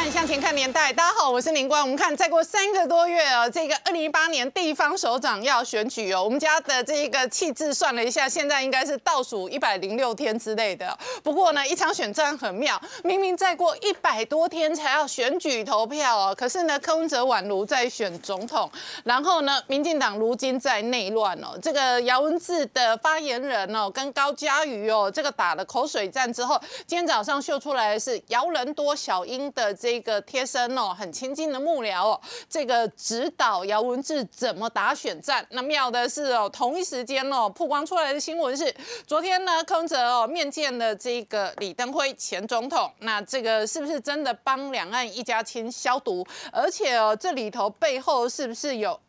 看向前看年代，大家好，我是林官。我们看，再过3个多月哦，这个2018年地方首长要选举哦。我们家的这个气质算了一下，现在应该是倒数106天之类的。不过呢，一场选战很妙，明明再过100多天才要选举投票哦，可是呢，柯文哲宛如在选总统，然后呢，民进党如今在内乱哦。这个姚文智的发言人哦，跟高嘉瑜哦，这个打了口水战之后，今天早上秀出来的是姚人多小英的这个贴身哦，很亲近的幕僚哦，这个指导姚文智怎么打选战。那妙的是哦，同一时间哦，曝光出来的新闻是，昨天呢，柯文哲哦面见了这个李登辉前总统，那这个是不是真的帮两岸一家亲消毒？而且哦，这里头背后是不是有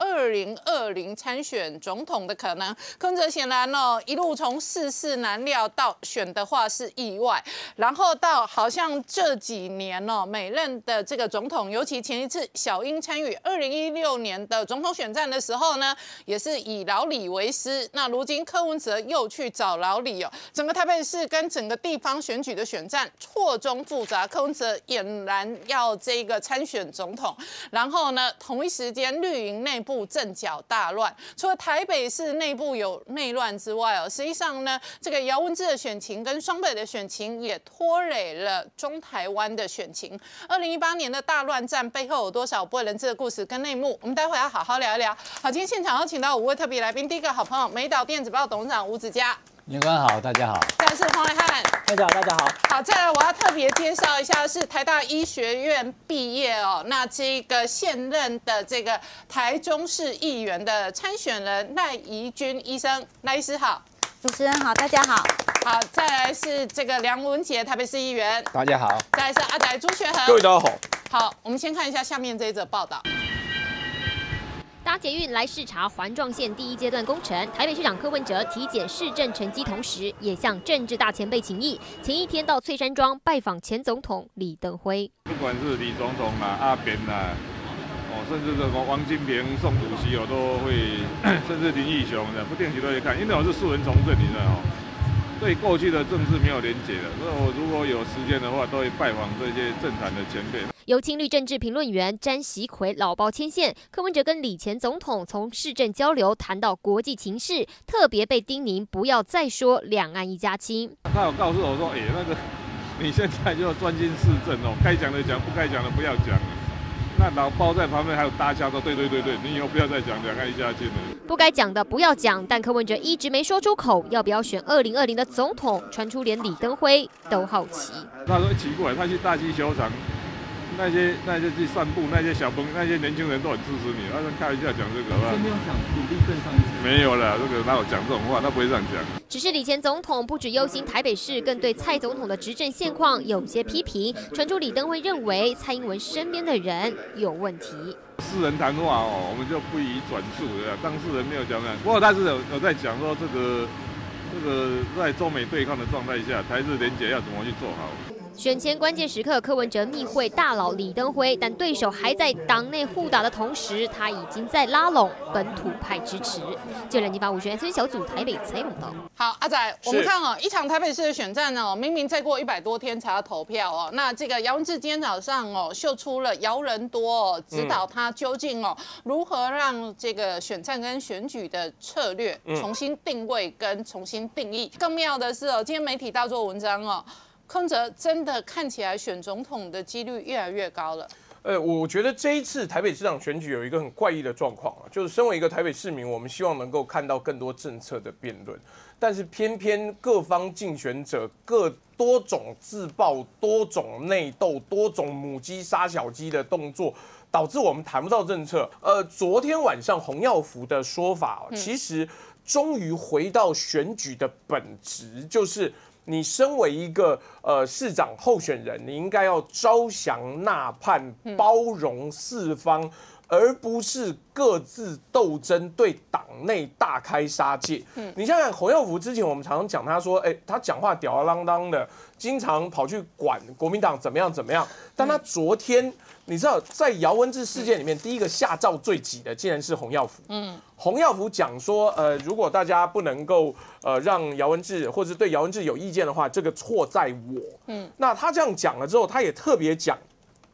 2020参选总统的可能？柯文哲显然哦，一路从世事难料到选的话是意外，然后到好像这几年哦，每任的这个总统，尤其前一次小英参与2016年的总统选战的时候呢，也是以老李为师。那如今柯文哲又去找老李哦，整个台北市跟整个地方选举的选战错综复杂。柯文哲俨然要这个参选总统，然后呢，同一时间绿营内部阵脚大乱。除了台北市内部有内乱之外哦，实际上呢，这个姚文智的选情跟双北的选情也拖累了中台湾的选情。2018年的大乱战背后有多少不为人知的故事跟内幕？我们待会要好好聊一聊。好，今天现场要请到5位特别来宾，第一个好朋友美岛电子报董事长吴子嘉， 林官好，大家好。 再来是黄伟汉， 大家好，大家好。 好，再来我要特别介绍一下是台大医学院毕业哦，那这个现任的这个台中市议员的参选人赖怡君医生，赖医师好。 主持人好，大家好。 好，再来是这个梁文杰，台北市议员， 大家好。 再来是阿仔朱学恒， 各位大家好。 好，我们先看一下下面这一则报道。 搭捷运来视察环状线第1阶段工程，台北市长柯文哲体检市政成绩，同时也向政治大前辈请益。前一天到翠山庄拜访前总统李登辉， 不管是李总统啦、阿扁啦，甚至这个王金平、宋主席都会，甚至林义雄的不定期都会看，因为我是素人从政，你知道对过去的政治没有连结的，所以我如果有时间的话，都会拜访这些政坛的前辈。 由青绿政治评论员詹习奎老包牵线，柯文哲跟李前总统从市政交流谈到国际情势，特别被叮咛不要再说两岸一家亲。 他有告诉我说，那个你现在就专心市政哦，该讲的讲，不该讲的不要讲。那老包在旁边还有搭腔说，对，你以后不要再讲两岸一家亲了。 不该讲的不要讲，但柯文哲一直没说出口，要不要选2020的总统，传出连李登辉都好奇。 他说奇怪，他去大溪球场。那些去散步，那些那些年轻人都很支持你。他们开玩笑讲这个， 没有想努力更上一层。 没有了，这个哪有讲这种话？他不会这样讲。 只是李前总统不只忧心台北市，更对蔡总统的执政现况有些批评。传出李登辉认为蔡英文身边的人有问题。 私人谈话哦，我们就不宜转述的，当事人没有讲的。不过他是有在讲说这个在中美对抗的状态下，台日连结要怎么去做好。 选前关键时刻，柯文哲密会大佬李登辉，但对手还在党内互打的同时，他已经在拉拢本土派支持。就两金发5选村小组台北采访到。 好，阿仔，我们看哦，一场台北市的选战哦，明明再过100多天才要投票哦。那这个姚文智今天早上哦，秀出了姚人多哦，指导他究竟哦如何让这个选战跟选举的策略重新定位跟重新定义。更妙的是哦，今天媒体大做文章哦。柯文哲真的看起来选总统的几率越来越高了。 我觉得这一次台北市长选举有一个很怪异的状况啊，就是身为一个台北市民，我们希望能够看到更多政策的辩论，但是偏偏各方竞选者多种自爆、多种内斗、多种母鸡杀小鸡的动作，导致我们谈不到政策。昨天晚上洪耀福的说法，其实终于回到选举的本质，就是你身为一个市长候选人，你应该要招降纳叛，包容四方，而不是各自斗争，对党内大开杀戒。你想想洪耀福之前我们常常讲他说，他讲话吊儿郎当的，经常跑去管国民党怎么样，但他昨天。你知道，在姚文智事件里面，第一个下诏罪己的竟然是洪耀福。洪耀福讲说，如果大家不能够让姚文智或者对姚文智有意见的话，这个错在我。那他这样讲了之后，他也特别讲，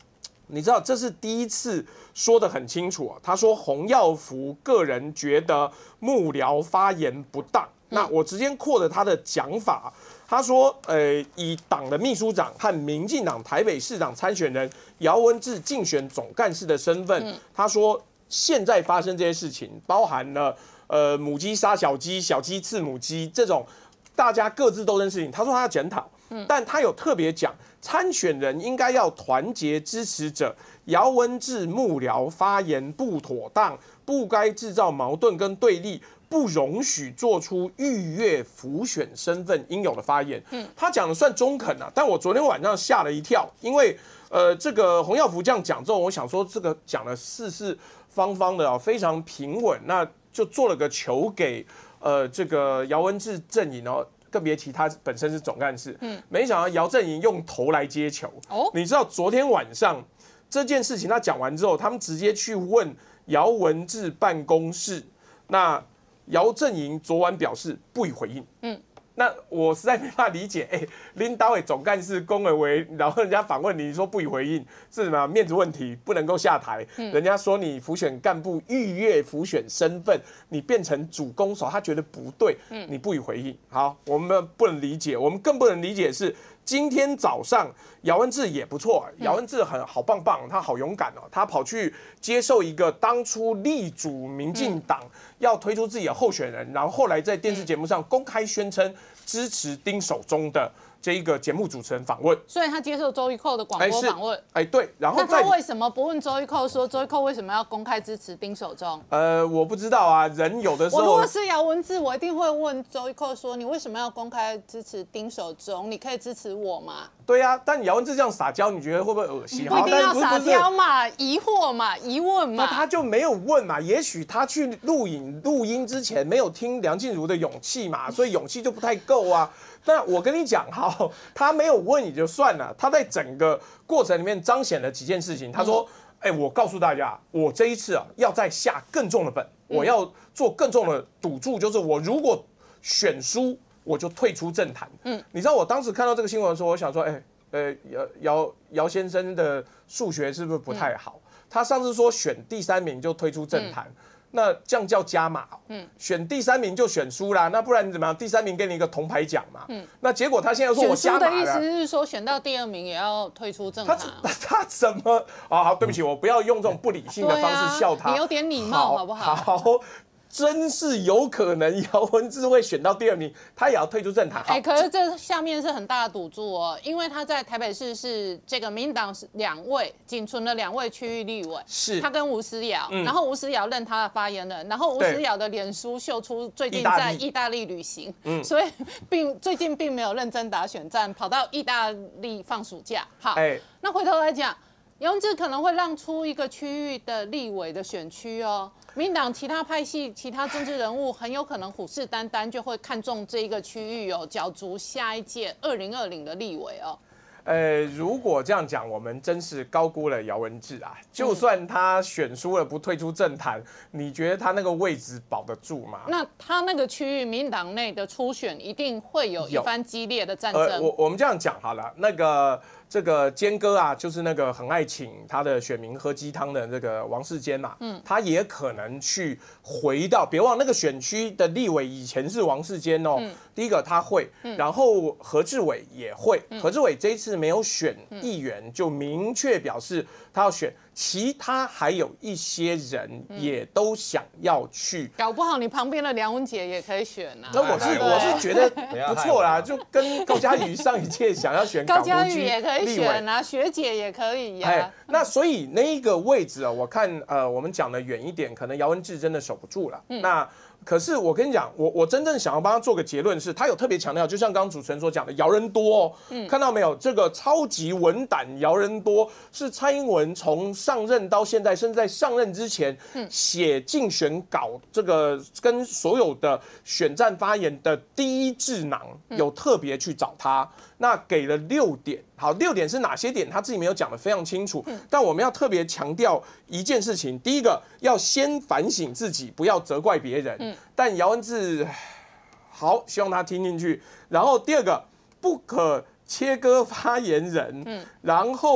你知道这是第一次说得很清楚啊。他说洪耀福个人觉得幕僚发言不当。那我直接扩了他的讲法，他说，以党的秘书长和民进党台北市长参选人姚文智竞选总干事的身份，他说现在发生这些事情，包含了母鸡杀小鸡、小鸡刺母鸡这种大家各自斗争事情，他说他要检讨，但他有特别讲。参选人应该要团结支持者，姚文智幕僚发言不妥当，不该制造矛盾跟对立，不容许做出逾越辅选身份应有的发言。他讲的算中肯啊，但我昨天晚上吓了一跳，因为这个洪耀福这样讲之后，我想说这个讲的四四方方的非常平稳，那就做了个球给这个姚文智阵营哦。更别提他本身是总干事，没想到姚阵营用头来接球。你知道昨天晚上这件事情他讲完之后，他们直接去问姚文智办公室，那姚阵营昨晚表示不予回应。那我实在没办法理解，领导委总干事龚为，然后人家反问你说不予回应是什么面子问题，不能够下台。人家说你辅选干部逾越辅选身份，你变成主攻手，他觉得不对，你不予回应。好，我们不能理解，我们更不能理解是今天早上姚文智也不错，姚文智好棒棒，他好勇敢哦，他跑去接受一个当初力主民进党要推出自己的候选人，然后后来在电视节目上公开宣称支持丁守中的这一个节目主持人访问， 所以他接受周玉蔻的广播访问。 对，然后那他为什么不问周玉蔻说周玉蔻为什么要公开支持丁守中？ 我不知道啊，人有的时候， 我如果是姚文智，我一定会问周玉蔻说，你为什么要公开支持丁守中？你可以支持我吗？ 对啊，但姚文智这样撒娇，你觉得会不会恶心？ 不一定要撒娇嘛，疑惑嘛，疑问嘛。 那他就没有问嘛？也许他去录音之前没有听梁静茹的勇气嘛，所以勇气就不太够啊。那我跟你讲，好，他没有问也就算了，他在整个过程里面彰显了几件事情。他说：“我告诉大家，我这一次啊，要再下更重的本，我要做更重的赌注，就是我如果选输，我就退出政坛。”你知道我当时看到这个新闻的时候，我想说，姚先生的数学是不是不太好？他上次说选第3名就退出政坛。那这样叫加码，选第3名就选输啦，那不然你怎么样？第3名给你一个铜牌奖嘛，那结果他现在说我加码了。 选输的意思是说选到第2名也要退出政坛。 他怎么好，对不起，我不要用这种不理性的方式笑他。 你有点礼貌好不好？ 好。真是有可能姚文智会选到第2名，他也要退出政坛。 可是这下面是很大的赌注哦，因为他在台北市是这个民进党仅存了2位区域立委， 是他跟吴思瑶，然后吴思瑶任他的发言人，然后吴思瑶的脸书秀出最近在意大利旅行，所以最近并没有认真打选战，跑到意大利放暑假。好，那回头来讲。姚文智可能会让出一个区域的立委的选区哦，民进党其他派系、其他政治人物很有可能虎视眈眈，就会看中这一个区域哦，角逐下一届2020的立委哦。 如果这样讲，我们真是高估了姚文智啊！就算他选输了不退出政坛，你觉得他那个位置保得住吗？ 那他那个区域民进党内的初选一定会有一番激烈的战争。 我们这样讲好了，这个坚哥啊，就是那个很爱请他的选民喝鸡汤的这个王世坚嘛，他也可能去回到，别忘那个选区的立委以前是王世坚哦。第一个他会，然后何志伟也会，何志伟这一次没有选议员，就明确表示他要选。其他还有一些人也都想要去， 搞不好你旁边的梁文杰也可以选啊。 那我是觉得不错啦，就跟高嘉瑜上一届想要选高嘉瑜也可以选啊，学姐也可以呀。 那所以那一个位置啊，我看我们讲的远一点，可能姚文智真的守不住了。那可是我跟你讲，我真正想要帮他做个结论是，他有特别强调，就像刚刚主持人所讲的，姚人多哦，看到没有？这个超级文胆姚人多是蔡英文从上任到现在，甚至在上任之前写竞选稿，这个跟所有的选战发言的第一智囊，有特别去找他。那给了6点，好，6点是哪些点？他自己没有讲得非常清楚，但我们要特别强调一件事情：第一个，要先反省自己，不要责怪别人。但姚文智，好，希望他听进去。然后第二个，不可切割发言人，然后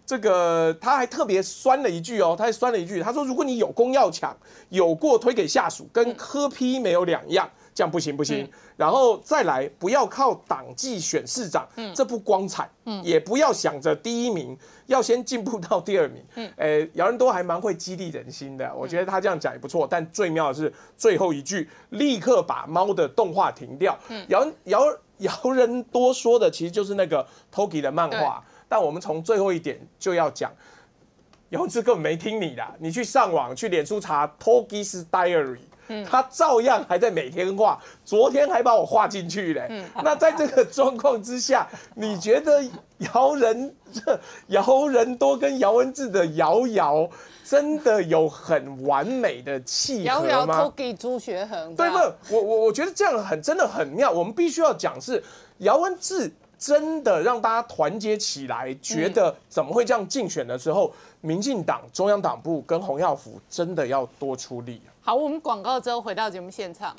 这个他还特别酸了一句哦，他说如果你有功要抢，有过推给下属，跟柯 P 没有两样，这样不行。然后再来，不要靠党纪选市长，这不光彩，也不要想着第1名，要先进步到第2名。姚人多还蛮会激励人心的，我觉得他这样讲也不错。但最妙的是最后一句，立刻把猫的动画停掉。姚人多说的其实就是那个 Togi 的漫画。但我们从最后一点就要讲，姚文智根本没听你的，你去上网去脸书查 Togi's Diary，他照样还在每天画，昨天还把我画进去嘞。那在这个状况之下，你觉得姚人多跟姚文智的姚真的有很完美的契合吗？ 姚 Togi 朱学恒， 对不？我觉得这样真的很妙。我们必须要讲是姚文智。真的让大家团结起来，觉得怎么会这样竞选的时候，民进党中央党部跟洪耀福真的要多出力。 好，我们广告之后回到节目现场。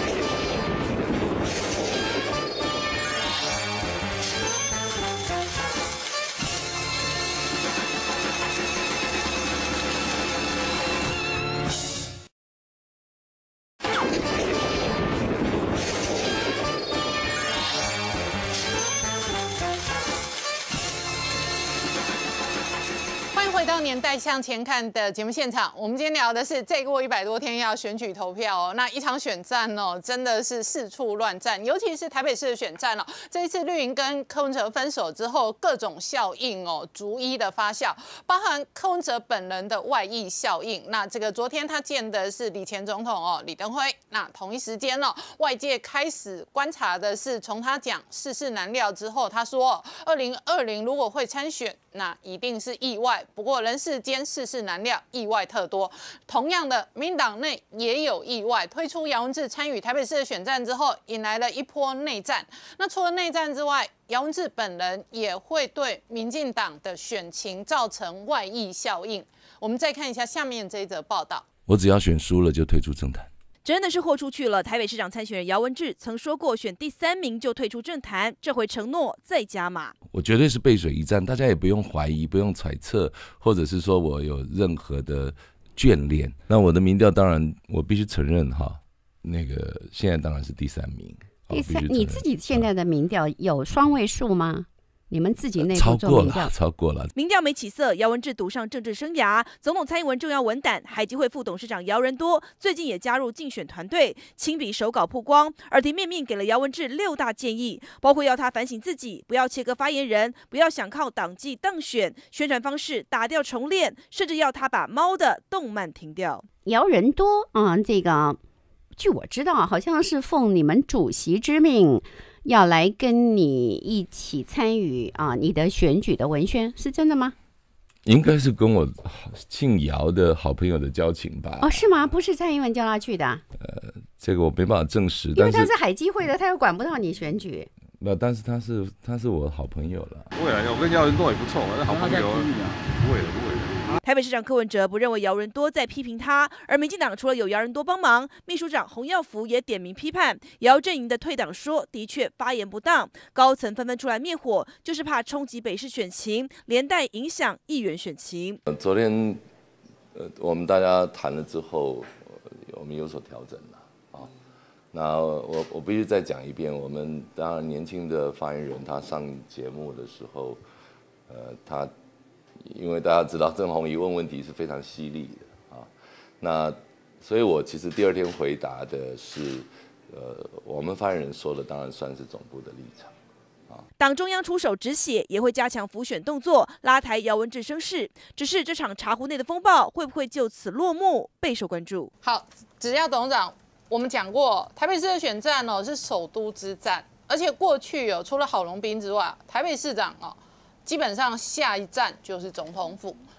回到年代向前看的节目现场，我们今天聊的是再过100多天要选举投票哦。那一场选战哦，真的是四处乱战，尤其是台北市的选战哦。这一次绿营跟柯文哲分手之后，各种效应哦逐一的发酵，包含柯文哲本人的外溢效应。那这个昨天他见的是李前总统哦，李登辉。那同一时间哦，外界开始观察的是从他讲世事难料之后，他说2020如果会参选，那一定是意外。不过人世间世事难料，意外特多。同样的，民进党内也有意外，推出姚文智参与台北市的选战之后，引来了一波内战。那除了内战之外，姚文智本人也会对民进党的选情造成外溢效应。我们再看一下下面这一则报道。 我只要选输了就退出政坛。 真的是豁出去了。台北市长参选人姚文智曾说过，选第3名就退出政坛，这回承诺再加码。 我绝对是背水一战，大家也不用怀疑，不用揣测，或者是说我有任何的眷恋。那我的民调当然，我必须承认哈，那个现在当然是第3名。 你自己现在的民调有双位数吗？你们自己内部做民调超过了， 民调没起色，姚文智赌上政治生涯。总统蔡英文重要文胆，海基会副董事长姚人多最近也加入竞选团队，亲笔手稿曝光，耳提面命给了姚文智6大建议，包括要他反省自己，不要切割发言人，不要想靠党纪当选，宣传方式打掉重练，甚至要他把猫的动漫停掉。 姚人多这个据我知道，好像是奉你们主席之命，要来跟你一起参与你的选举的文宣，是真的吗？ 应该是跟我姓姚的好朋友的交情吧。 哦，是吗？不是蔡英文叫他去的？ 这个我没办法证实， 因为他是海基会的，他又管不到你选举。 但是他是我好朋友了。 不会啦，我跟姚人多也不错，是好朋友。不会的。 台北市长柯文哲不认为姚人多在批评他，而民进党除了有姚人多帮忙，秘书长洪耀福也点名批判姚阵营的退党说的确发言不当，高层纷纷出来灭火，就是怕冲击北市选情，连带影响议员选情。 昨天我们大家谈了之后，我们有所调整了啊。那我必须再讲一遍，我们当然年轻的发言人他上节目的时候，他。因为大家知道郑弘仪问问题是非常犀利的啊，那所以我其实第2天回答的是，我们发言人说的当然算是总部的立场啊。 党中央出手止血，也会加强辅选动作，拉抬姚文智声势。只是这场茶壶内的风暴会不会就此落幕，备受关注。 好，只要董事长，我们讲过，台北市的选战是首都之战，而且过去除了郝龙斌之外，台北市长基本上下一站就是总统府。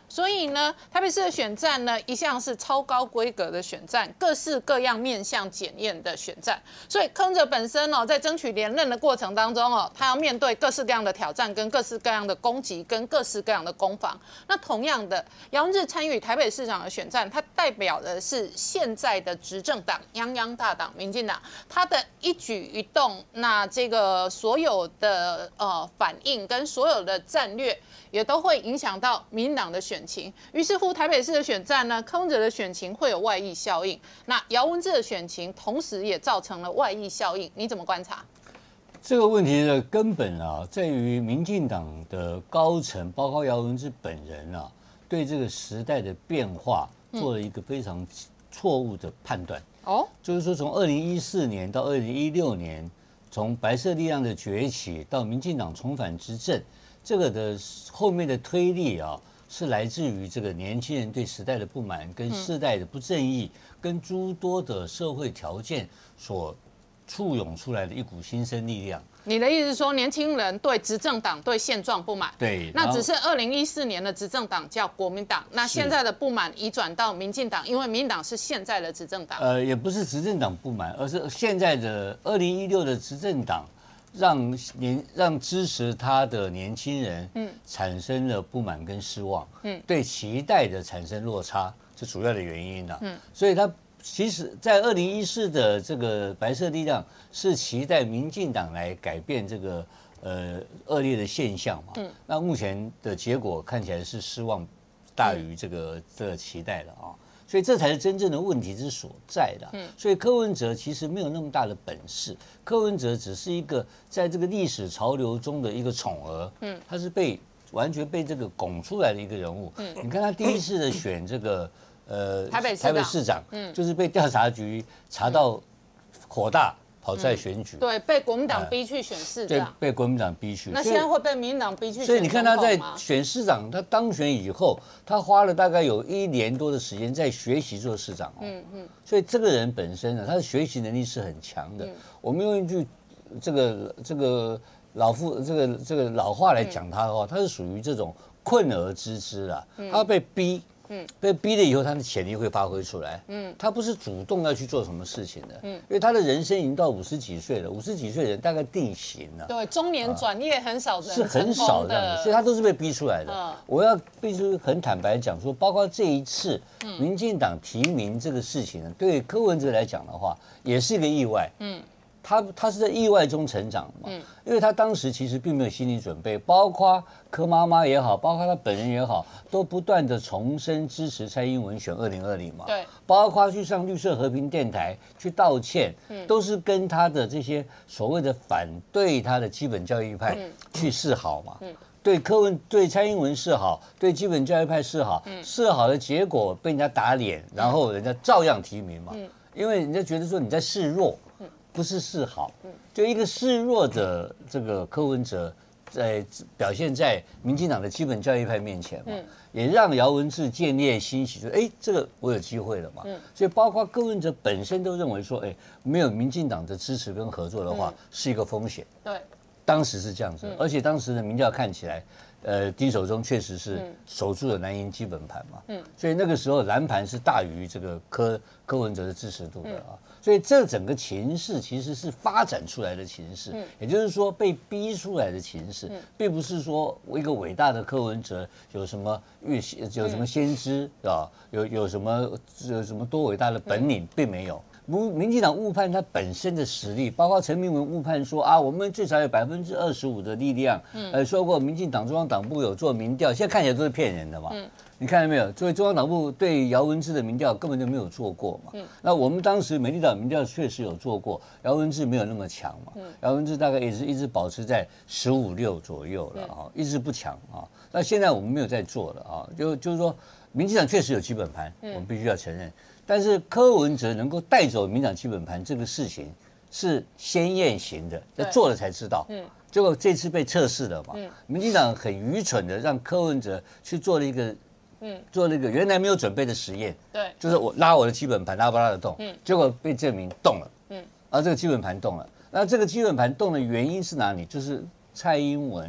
所以呢，台北市的选战呢，一向是超高规格的选战，各式各样面向检验的选战。所以柯文哲本身哦，在争取连任的过程当中哦，他要面对各式各样的挑战、跟各式各样的攻击、跟各式各样的攻防。那同样的，姚文智参与台北市长的选战，它代表的是现在的执政党泱泱大党民进党，他的一举一动，那这个所有的反应跟所有的战略，也都会影响到民进党的选情。于是乎，台北市的选战呢，柯文哲的选情会有外溢效应，那姚文智的选情同时也造成了外溢效应。你怎么观察？ 这个问题的根本啊，在于民进党的高层，包括姚文智本人啊，对这个时代的变化做了一个非常错误的判断。就是说从2014年到2016年，从白色力量的崛起到民进党重返执政，这个的后面的推力啊，是来自于这个年轻人对时代的不满，跟世代的不正义，跟诸多的社会条件所簇拥出来的一股新生力量。 你的意思是说，年轻人对执政党、对现状不满？ 对， 那只是2014年的执政党叫国民党，那现在的不满移转到民进党，因为民进党是现在的执政党。 也不是执政党不满，而是现在的2016的执政党让支持他的年轻人产生了不满跟失望，对期待的产生落差，是主要的原因呢。所以他其实，在2014的这个白色力量是期待民进党来改变这个恶劣的现象嘛。那目前的结果看起来是失望大于这个期待了啊。所以这才是真正的问题之所在的。所以柯文哲其实没有那么大的本事，柯文哲只是一个在这个历史潮流中的一个宠儿，他是完全被这个拱出来的一个人物。你看他第一次的选这个台北市长，就是被调查局查到火大，跑出来选举， 对，被国民党逼去选市长， 被国民党逼去。 那现在会被民进党逼去选， 所以你看他在选市长，他当选以后，他花了大概有1年多的时间在学习做市长。所以这个人本身呢，他的学习能力是很强的。我们用一句这个老话来讲他的话，他是属于这种困而知之啊，他被逼。被逼了以后，他的潜力会发挥出来。他不是主动要去做什么事情的。因为他的人生已经到50几岁了，50几岁的人大概定型了。 对，中年转业很少人是很少这样的，所以他都是被逼出来的。我要必须很坦白讲说，包括这一次民进党提名这个事情呢，对柯文哲来讲的话，也是一个意外。他是在意外中成长嘛，因为他当时其实并没有心理准备，包括柯妈妈也好，包括他本人也好，都不断的重申支持蔡英文选2020嘛， 对， 包括去上绿色和平电台去道歉，都是跟他的这些所谓的反对他的基本教义派去示好嘛，对蔡英文示好，对基本教义派示好，示好的结果被人家打脸，然后人家照样提名嘛，因为人家觉得说你在示弱。不是示好，就一个示弱的这个柯文哲，在表现在民进党的基本教义派面前嘛，也让姚文智建立欣喜，说这个我有机会了嘛。所以包括柯文哲本身都认为说，没有民进党的支持跟合作的话，是一个风险。 对， 当时是这样子，而且当时的民调看起来，丁守中确实是守住了蓝营基本盘嘛，所以那个时候蓝盘是大于这个柯文哲的支持度的啊。所以这整个情势其实是发展出来的情势，也就是说被逼出来的情势，并不是说一个伟大的柯文哲有什么先知啊，有什么多伟大的本领，并没有。民进党误判他本身的实力，包括陈明文误判说我们最少有25%的力量，说过民进党中央党部有做民调，现在看起来都是骗人的嘛。你看到没有？作为中央党部对姚文智的民调根本就没有做过嘛。那我们当时美丽岛民调确实有做过，姚文智没有那么强嘛。姚文智大概也是一直保持在15、6左右了啊，一直不强啊。那现在我们没有在做了啊，就是说，民进党确实有基本盘，我们必须要承认。但是柯文哲能够带走民进党基本盘这个事情是先验型的，要做了才知道。结果这次被测试了嘛。民进党很愚蠢的让柯文哲去做了一个。做那个原来没有准备的实验， 对， 就是我拉我的基本盘拉不拉得动，结果被证明动了，这个基本盘动了。那这个基本盘动的原因是哪里？就是蔡英文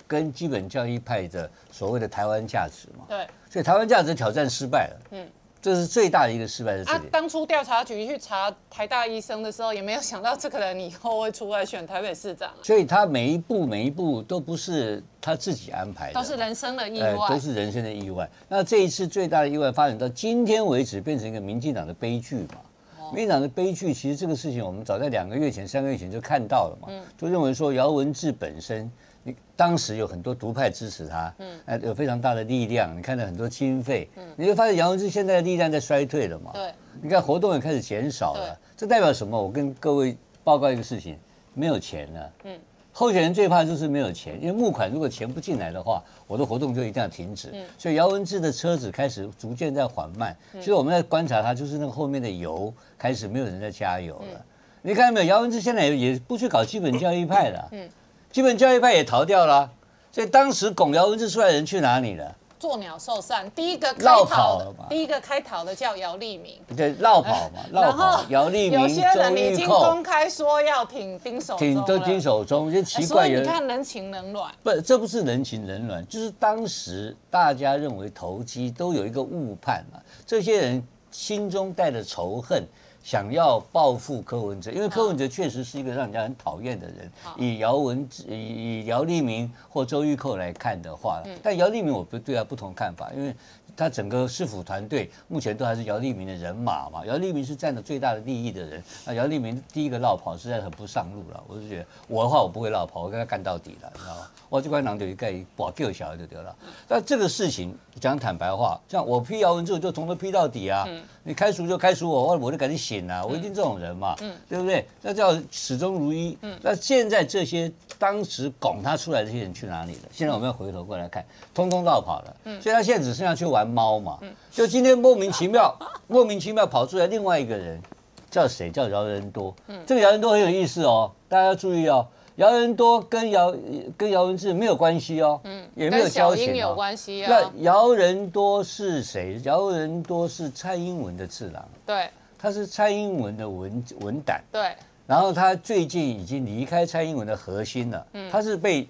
跟基本教义派的所谓的台湾价值嘛。 对， 所以台湾价值挑战失败了。这是最大的一个失败的这点。 当初调查局去查台大医生的时候，也没有想到这个人以后会出来选台北市长。 所以他每一步都不是他自己安排的， 都是人生的意外， 都是人生的意外。那这一次最大的意外发展到今天为止，变成一个民进党的悲剧嘛。民进党的悲剧，其实这个事情我们早在2个月前、3个月前就看到了嘛，就认为说姚文智本身。当时有很多独派支持他，有非常大的力量，你看到很多经费，你会发现姚文智现在的力量在衰退了嘛？ 对， 你看活动也开始减少了，这代表什么？我跟各位报告一个事情，没有钱了。候选人最怕就是没有钱，因为募款如果钱不进来的话，我的活动就一定要停止。所以姚文智的车子开始逐渐在缓慢，其实我们在观察他，就是那个后面的油开始没有人在加油了。你看到没有？姚文智现在也不去搞基本教义派了。基本教义派也逃掉了，所以当时拱姚文智出来的人去哪里了？ 作鸟兽散，第一个开逃的叫姚立明， 对，绕跑嘛，绕跑。姚立明、 有些人已经公开说要挺丁守中了， 挺丁守中，就奇怪。 所以你看人情冷暖， 不，这不是人情冷暖，就是当时大家认为投机都有一个误判嘛，这些人心中带着仇恨。想要报复柯文哲，因为柯文哲确实是一个让人家很讨厌的人。以姚立明或周玉蔻来看的话，但姚立明我对他不同看法，因为他整个市府团队目前都还是姚立明的人马嘛。姚立明是占着最大的利益的人，那姚立明第一个落跑实在很不上路了。我就觉得我的话我不会落跑，我跟他干到底了，你知道吗？我这关囊就一概保救小孩就得了。但这个事情讲坦白话，像我批姚文智就从头批到底啊。你开除就开除我就赶紧醒啊，我一定这种人嘛，对不对？那叫始终如一。那现在这些当时拱他出来的这些人去哪里了？现在我们要回头过来看，通通绕跑了。所以他现在只剩下去玩猫嘛。就今天莫名其妙跑出来另外一个人，叫谁？叫姚人多。这个姚人多很有意思哦，大家要注意哦。姚人多跟姚文智没有关系哦，也没有交情哦。跟小英有关系啊。那姚人多是谁？姚人多是蔡英文的次郎，对，他是蔡英文的文胆，对。然后他最近已经离开蔡英文的核心了，他是被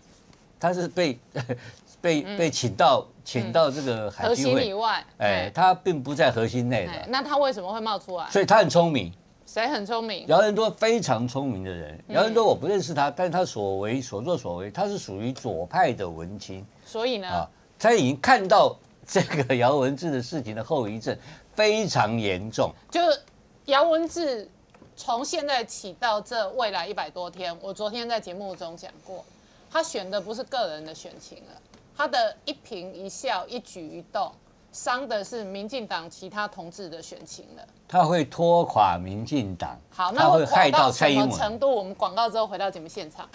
请到这个海基会核心以外，他并不在核心内的。那他为什么会冒出来？所以他很聪明。谁很聪明？姚人多非常聪明的人。姚人多我不认识他，但是他所作所为，他是属于左派的文青。所以呢，他已经看到这个姚文智的事情的后遗症非常严重。就是姚文智从现在起到这未来100多天，我昨天在节目中讲过，他选的不是个人的选情了，他的一颦一笑、一举一动，伤的是民进党其他同志的选情了。他会拖垮民进党，好，那会害到蔡英文程度？我们广告之后回到节目现场。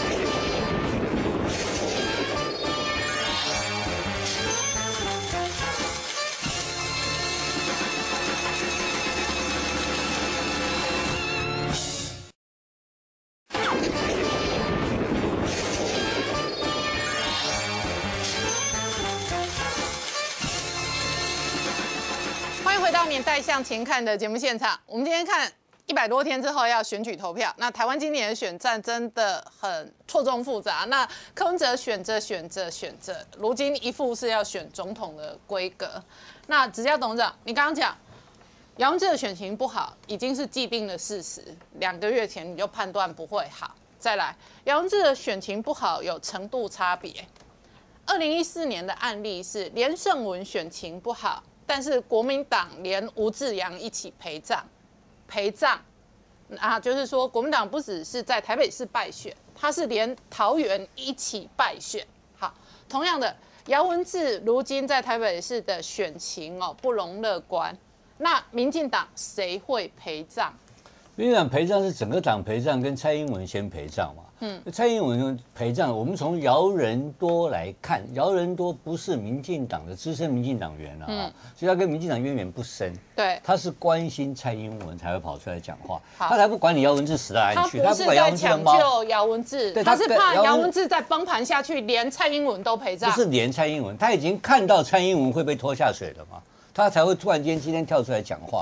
年代向前看的节目现场，我们今天看100多天之后要选举投票。那台湾今年的选战真的很错综复杂。那柯文哲选着，如今一副是要选总统的规格。那指教董事长，你刚刚讲姚文智的选情不好，已经是既定的事实。2个月前你就判断不会好。再来，姚文智的选情不好有程度差别。2014年的案例是连胜文选情不好。但是国民党连吴志阳一起陪葬啊，就是说国民党不只是在台北市败选，他是连桃园一起败选。好，同样的，姚文智如今在台北市的选情不容乐观。那民进党谁会陪葬？民进党陪葬是整个党陪葬，跟蔡英文先陪葬嘛。蔡英文陪葬，我们从姚人多来看，姚人多不是民进党的资深民进党员啊，所以他跟民进党渊源不深。对，他是关心蔡英文才会跑出来讲话，他才不管你姚文智死到哪里去，他不管姚文智的猫。他不是在抢救姚文智，他是怕姚文智再崩盘下去，连蔡英文都陪葬。不是连蔡英文，他已经看到蔡英文会被拖下水了嘛，他才会突然间今天跳出来讲话。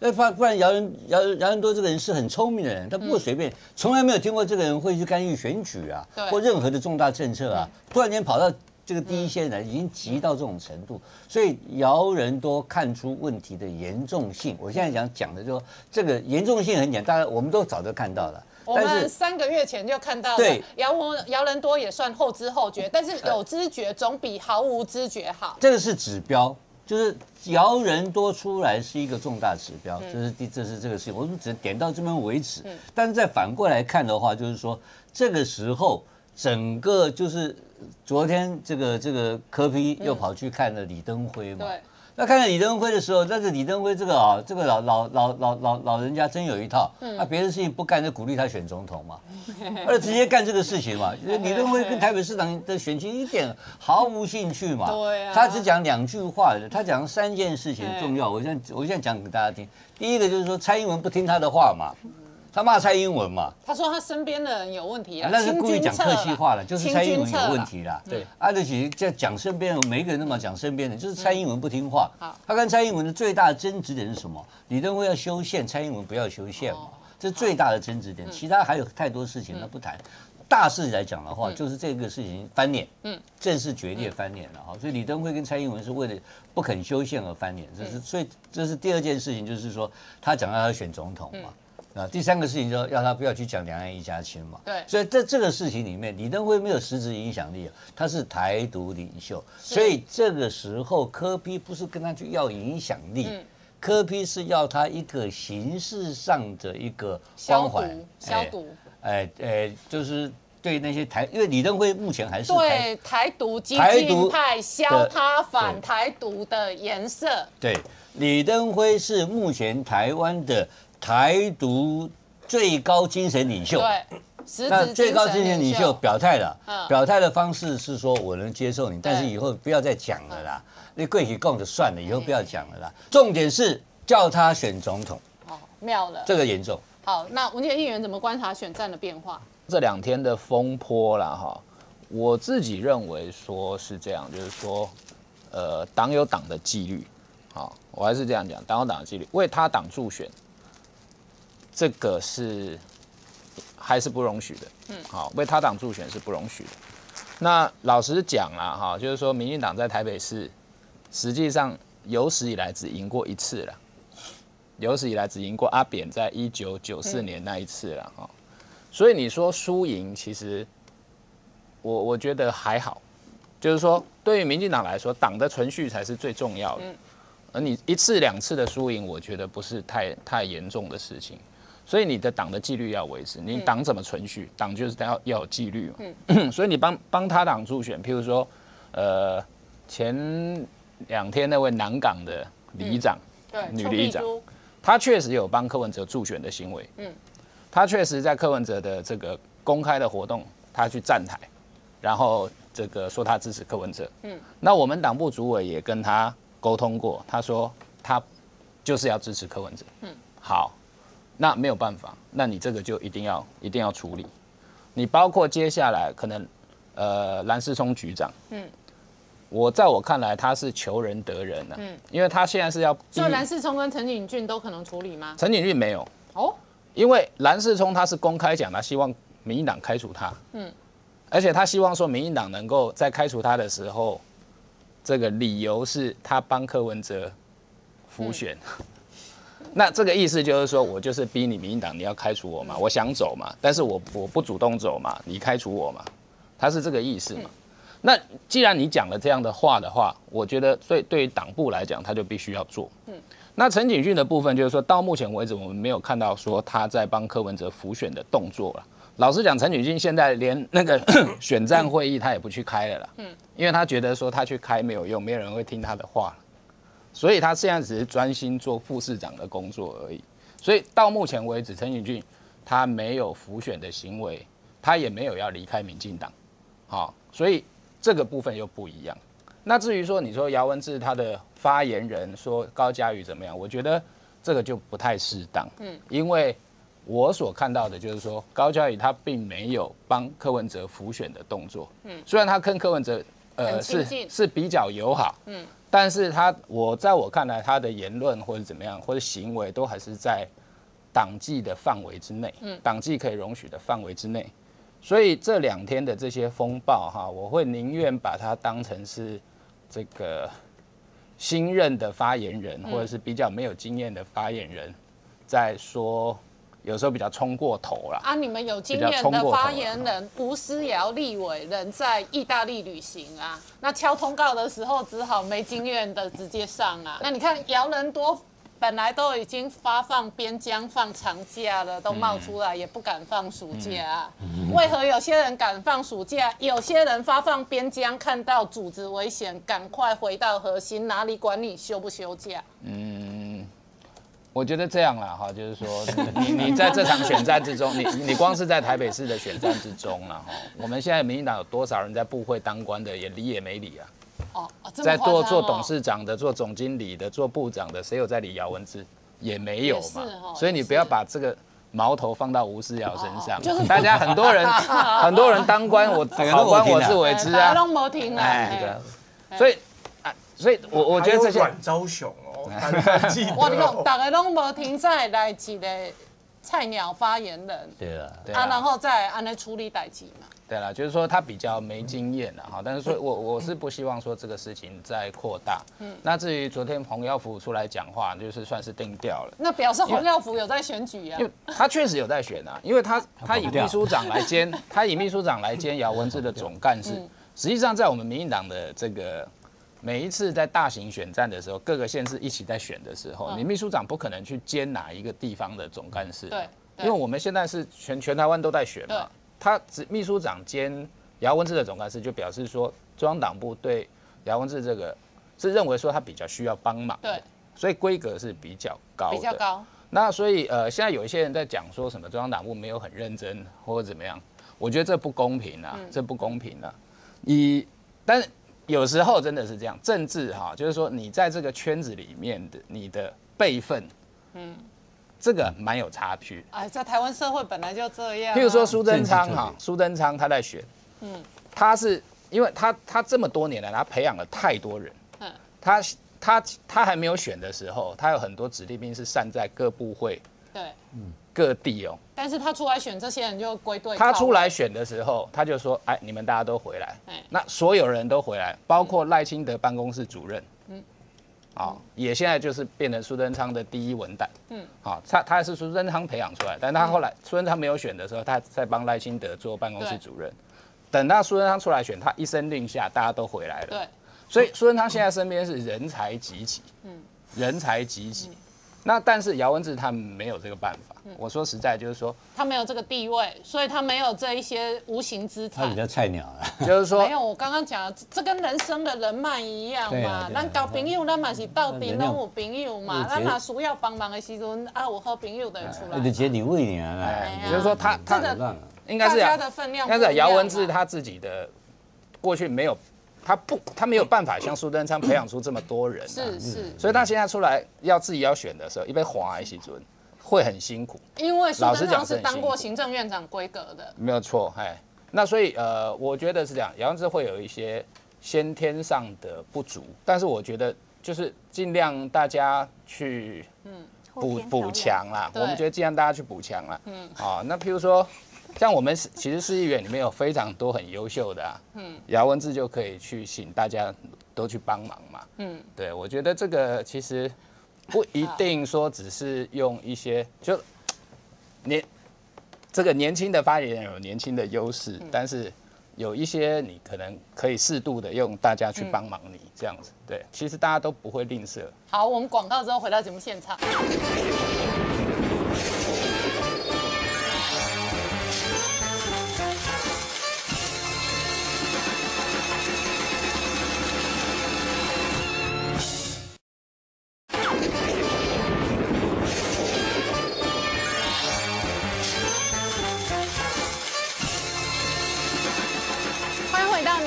不然姚人多这个人是很聪明的人，他不会随便，从来没有听过这个人会去干预选举啊，或任何的重大政策啊，突然间跑到这个第一线来，已经急到这种程度，所以姚人多看出问题的严重性。我现在讲的就是说，这个严重性很简单，我们都早就看到了。 我们3个月前就看到了，姚人多也算后知后觉，但是有知觉总比毫无知觉好。 这个是指标，就是姚人多出来是一个重大指标，这是这个事情，我们只点到这边为止。但是再反过来看的话，就是说这个时候整个就是昨天这个柯 P 又跑去看了李登辉嘛。那看到李登辉的时候，但是李登辉这个老人家真有一套，别的事情不干就鼓励他选总统嘛，他就直接干这个事情嘛。李登辉跟台北市长的选情一点毫无兴趣嘛，他只讲2句话，他讲3件事情重要。我现在讲给大家听，第一个就是说蔡英文不听他的话嘛。他骂蔡英文嘛？ 他说他身边的人有问题啊， 那是故意讲客气话了，就是蔡英文有问题啦。对，而且讲身边人，每一个人都嘛讲身边人，就是蔡英文不听话。他跟蔡英文的最大的争执点是什么？李登辉要修宪，蔡英文不要修宪嘛，这是最大的争执点。其他还有太多事情，那不谈。大事来讲的话，就是这个事情翻脸，正式决裂翻脸了哈。所以李登辉跟蔡英文是为了不肯修宪而翻脸，所以这是第2件事情，就是说他讲要他选总统嘛。第3个事情就要他不要去讲两岸1家亲嘛，所以在这个事情里面，李登辉没有实质影响力，他是台独领袖，所以这个时候柯 P 不是跟他去要影响力，柯 P 是要他一个形式上的一个光环消毒， 就是对那些因为李登辉目前还是对台独激进派消他反台独的颜色， 对，李登辉是目前台湾的台独最高精神领袖， 对， 那最高精神领袖表态了，表态的方式是说我能接受你，但是以后不要再讲了啦，那跪起供就算了，以后不要讲了啦。重点是叫他选总统， 妙了， 这个严重。 好，那文杰议员怎么观察选战的变化？ 这2天的风波啦，哈，我自己认为说是这样，就是说，党有党的纪律，好，我还是这样讲，党有党的纪律，为他党助选。这个是还是不容许的，好，为他党助选是不容许的。那老实讲啦，哈，就是说，民进党在台北市实际上有史以来只赢过1次了，有史以来只赢过阿扁在1994年那一次了，哈。所以你说输赢，其实我觉得还好，就是说，对于民进党来说，党的存续才是最重要的。而你1次2次的输赢，我觉得不是太严重的事情。所以你的党的纪律要维持，你党怎么存续？党就是要有纪律嘛。所以你帮他党助选，譬如说，前2天那位南港的里长，女里长，她确实有帮柯文哲助选的行为。她确实在柯文哲的这个公开的活动，她去站台，然后这个说她支持柯文哲。那我们党部主委也跟她沟通过，他说他就是要支持柯文哲。好。那没有办法，那你这个就一定要处理。你包括接下来可能蓝世聪局长，在我看来他是求人得人啊，因为他现在是要， 所以蓝世聪跟陈景峻都可能处理吗？ 陈景峻没有因为蓝世聪他是公开讲，他希望民进党开除他，而且他希望说民进党能够在开除他的时候，这个理由是他帮柯文哲辅选。那这个意思就是说，我就是逼你民进党，你要开除我嘛，我想走嘛，但是我不主动走嘛，你开除我嘛，他是这个意思嘛。那既然你讲了这样的话的话，我觉得对于党部来讲，他就必须要做。那陈景峻的部分就是说到目前为止，我们没有看到说他在帮柯文哲辅选的动作了。老实讲，陈景峻现在连那个选战会议他也不去开了啦，因为他觉得说他去开没有用，没有人会听他的话。所以他现在只是专心做副市长的工作而已。所以到目前为止，陈景峻他没有辅选的行为，他也没有要离开民进党，好，所以这个部分又不一样。那至于说你说姚文智他的发言人说高嘉瑜怎么样，我觉得这个就不太适当，因为我所看到的就是说高嘉瑜他并没有帮柯文哲辅选的动作，虽然他跟柯文哲是比较友好，但是在我看来，他的言论或者怎么样，或者行为都还是在党纪的范围之内，党纪可以容许的范围之内。所以这2天的这些风暴哈，我会宁愿把它当成是这个新任的发言人，或者是比较没有经验的发言人，在说。有时候比较冲过头啦。 啊，你们有经验的发言人吴思瑶立委人在意大利旅行啊，那敲通告的时候只好没经验的直接上啊。那你看姚人多本来都已经发放边疆放长假了，都冒出来也不敢放暑假啊。为何有些人敢放暑假，有些人发放边疆看到组织危险，赶快回到核心，哪里管你休不休假？ 我觉得这样啦哈，就是说你在这场选战之中，你光是在台北市的选战之中啦哈，我们现在民进党有多少人在部会当官的，也理也没理啊。在做董事长的、做总经理的、做部长的，谁有在理姚文智？也没有嘛。所以你不要把这个矛头放到吴思瑶身上。大家很多人当官，好官我自为之啊。 都没听啊。 所以我觉得这些阮昭雄哦， 我你讲，大家都没听在来一个菜鸟发言人， 对啊， 然后再按来处理代志嘛。 对啦，就是说他比较没经验啦哈，但是说我是不希望说这个事情再扩大。那至于昨天洪耀福出来讲话，就是算是定调了。 那表示洪耀福有在选举啊？ 因为他确实有在选啊，因为他以秘书长来兼姚文智的总干事。实际上在我们民进党的这个。每一次在大型选战的时候，各个县市一起在选的时候，你秘书长不可能去兼哪一个地方的总干事， 对， 因为我们现在是全台湾都在选嘛，他秘书长兼姚文智的总干事，就表示说中央党部对姚文智这个是认为说他比较需要帮忙， 对， 所以规格是比较高的， 比较高。 那所以现在有一些人在讲说什么中央党部没有很认真或者怎么样，我觉得这不公平啊，这不公平啊，但是。有时候真的是这样，政治哈，就是说你在这个圈子里面的你的辈分，这个蛮有差距。 在台湾社会本来就这样。 譬如说苏贞昌哈，苏贞昌他在选，他是因为他这么多年来他培养了太多人，他还没有选的时候，他有很多子弟兵是散在各部会， 对， 各地哦。 但是他出来选，这些人就归队。 他出来选的时候，他就说：“哎，你们大家都回来。”那所有人都回来，包括赖清德办公室主任，也现在就是变成苏贞昌的第一文胆。他是苏贞昌培养出来，但他后来苏贞昌没有选的时候，他在帮赖清德做办公室主任。等到苏贞昌出来选，他一声令下，大家都回来了。 对， 所以苏贞昌现在身边是人才济济，人才济济。那但是姚文智他没有这个办法，我说实在就是说， 他没有这个地位，所以他没有这一些无形资产。 他比较菜鸟了， 就是说， 没有我刚刚讲，这跟人生的人脉一样嘛。咱交朋友，咱嘛是到底拢有朋友嘛。咱若需要帮忙的时阵，有好朋友的出来。 你结你为娘啊， 就是说他应该是大家的分量， 应该是姚文智他自己的过去没有。他没有办法像苏贞昌培养出这么多人， 是， 所以他现在出来自己要选的时候，一杯滑的时阵会很辛苦。 因为苏贞昌是当过行政院长规格的， 没有错，那所以我觉得是这样，姚文智会有一些先天上的不足，但是我觉得就是尽量大家去补强啦，我们觉得尽量大家去补强啦，那譬如说。像我们其实市议员里面有非常多很优秀的姚文智就可以去请大家都去帮忙嘛，对，我觉得这个其实不一定说只是用一些这个年轻的发言人有年轻的优势，但是有一些你可能可以适度的用大家去帮忙你这样子，对，其实大家都不会吝啬。 好，我们广告之后回到节目现场。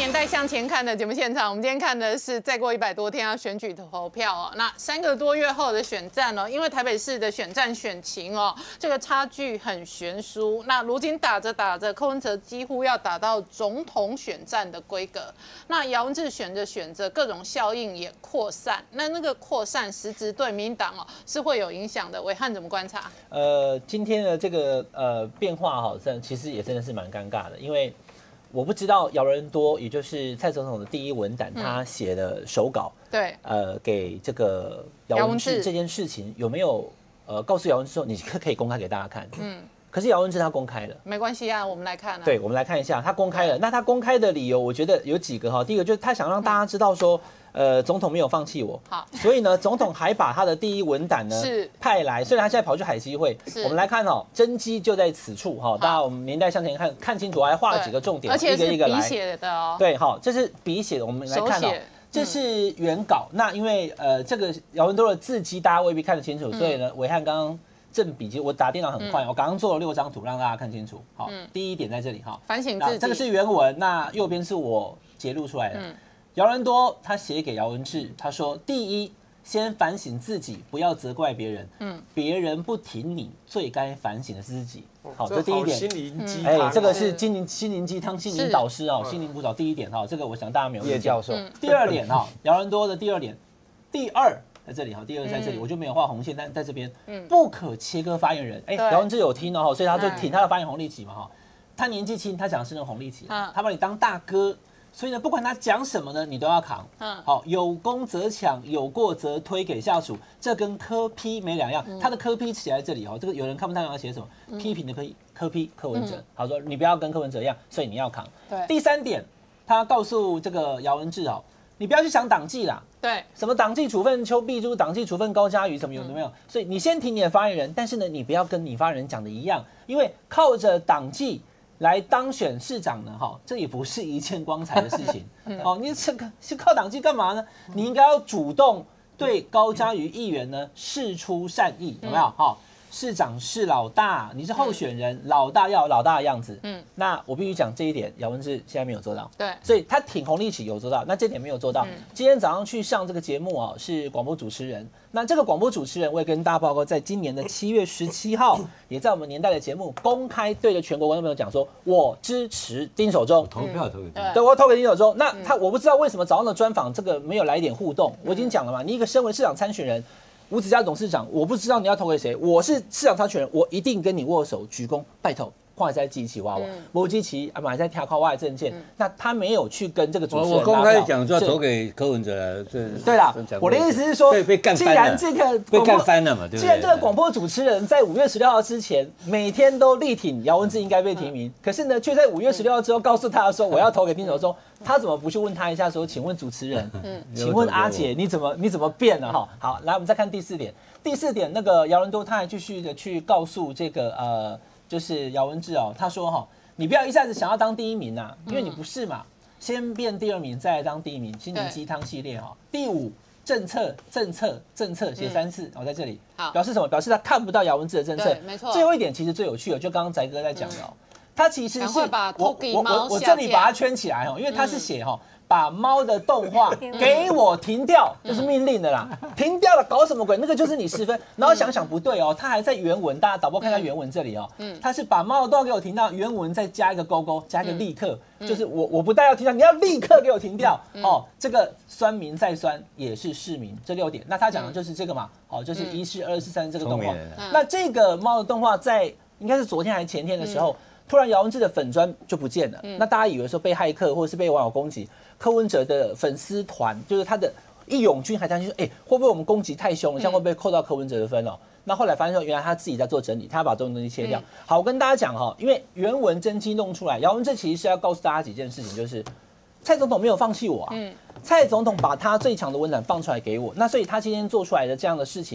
年代向前看的节目现场，我们今天看的是再过100多天要选举投票哦。那3个多月后的选战哦，因为台北市的选战选情哦，这个差距很悬殊。那如今打着打着，柯文哲几乎要打到总统选战的规格。那姚文智选着，各种效应也扩散。那个扩散实质对民进党哦是会有影响的。暐瀚怎么观察？ 今天的这个变化哈，其实也真的是蛮尴尬的，因为我不知道姚人多，也就是蔡总统的第一文胆，他写的手稿， 对， 给这个姚文智这件事情有没有告诉姚文智说你可以公开给大家看？可是姚文智他公开了， 没关系啊，我们来看啊。 对，我们来看一下，他公开了。那他公开的理由，我觉得有几个哈。第一个就是他想让大家知道说，总统没有放弃我。好，所以呢，总统还把他的第一文胆呢派来，虽然他现在跑去海基会，我们来看哦，真机就在此处哈。大家我们年代向前看清楚，还画了几个重点， 而且是一个笔写的哦。 对，好，这是笔写的，我们来看哦。这是原稿。那因为这个姚文多的字迹大家未必看得清楚，所以呢，暐瀚刚刚正笔记，我打电脑很快，我刚刚做了6张图让大家看清楚。好，第一点在这里哈， 反省自己， 这个是原文，那右边是我截录出来的。姚人多他写给姚文智，他说：第一，先反省自己，不要责怪别人。别人不挺你，最该反省的是自己。好，这第一点。 心灵鸡汤。 这个是心灵鸡汤，心灵导师哦，心灵辅导。第一点哈，这个我想大家没有叶教授。 第二点哈，姚人多的第二点，第二。在这里哈，第二在这里，我就没有画红线，但在这边不可切割发言人。姚文智有听哦，所以他就挺他的发言红利期嘛哈。他年纪轻，他讲的是那个红利期，他把你当大哥，所以呢，不管他讲什么呢，你都要扛。好，有功则抢，有过则推给下属，这跟柯批没两样。他的柯批写在这里哈，这个有人看不太懂他写什么，批评的柯文哲，好说你不要跟柯文哲一样，所以你要扛。 对， 第三点，他告诉这个姚文智哦。你不要去想党纪啦， 对，什么党纪处分邱碧珠、党纪处分高嘉瑜，什么有没有？所以你先挺你的发言人，但是呢，你不要跟你发言人讲的一样，因为靠着党纪来当选市长呢，哈，这也不是一件光彩的事情。哦，你是靠党纪干嘛呢？你应该要主动对高嘉瑜议员呢释出善意，有没有？哈。市长是老大，你是候选人，老大要有老大的样子。那我必须讲这一点，姚文智现在没有做到。 对， 所以他挺红利期有做到，那这点没有做到。今天早上去上这个节目啊，是广播主持人。那这个广播主持人，我也跟大家报告，在今年的7月17号，也在我们年代的节目公开对着全国观众朋友讲说，我支持丁守中， 投票投给丁， 对，我要投给丁守中。那我不知道为什么早上的专访这个没有来一点互动。我已经讲了嘛，你一个身为市长参选人。吴子嘉董事长，我不知道你要投给谁，我是市长参选人，我一定跟你握手鞠躬，拜托，话在记起娃娃，摩基奇啊，马在跳靠外证件，那他没有去跟这个主持人， 我公开讲就要投给柯文哲， 对啦，我的意思是说， 被干翻了， 既然这个被干翻了嘛，对不对？ 既然这个广播主持人在5月16号之前每天都力挺姚文智应该被提名，可是呢，却在5月16号之后告诉他说我要投给丁守中。他怎么不去问他一下说，请问主持人，请问阿姐你怎么变了哈？好，来我们再看第4点。第4点，那个姚人多他还继续的去告诉这个就是姚文智哦，他说哈，你不要一下子想要当第1名呐，因为你不是嘛，先变第2名再来当第1名，心灵鸡汤系列哈。第5，政策写3次，我在这里表示什么？表示他看不到姚文智的政策。 没错。 最后一点其实最有趣的，就刚刚翟哥在讲的哦。他其实是我这里把它圈起来哈，因为他是写哈，把猫的动画给我停掉，这是命令的啦，停掉了搞什么鬼？那个就是你10分。然后想想不对哦，他还在原文，大家导播看一下原文这里哦，他是把猫的动画给我停掉，原文再加一个勾勾，加一个立刻，就是我不但要停掉，你要立刻给我停掉哦。这个酸民再酸也是市民，这6点。那他讲的就是这个嘛，好，就是1是2是3这个动画。那这个猫的动画在应该是昨天还是前天的时候。突然姚文智的粉专就不见了，那大家以为说被骇客或者是被网友攻击，柯文哲的粉丝团就是他的义勇军还担心说，会不会我们攻击太凶了，像会不会扣到柯文哲的分哦？那后来发现说，原来他自己在做整理，他要把这种东西切掉。好，我跟大家讲哈，因为原文真机弄出来，姚文智其实是要告诉大家几件事情，就是蔡总统没有放弃我啊，蔡总统把他最强的文胆放出来给我，那所以他今天做出来的这样的事情。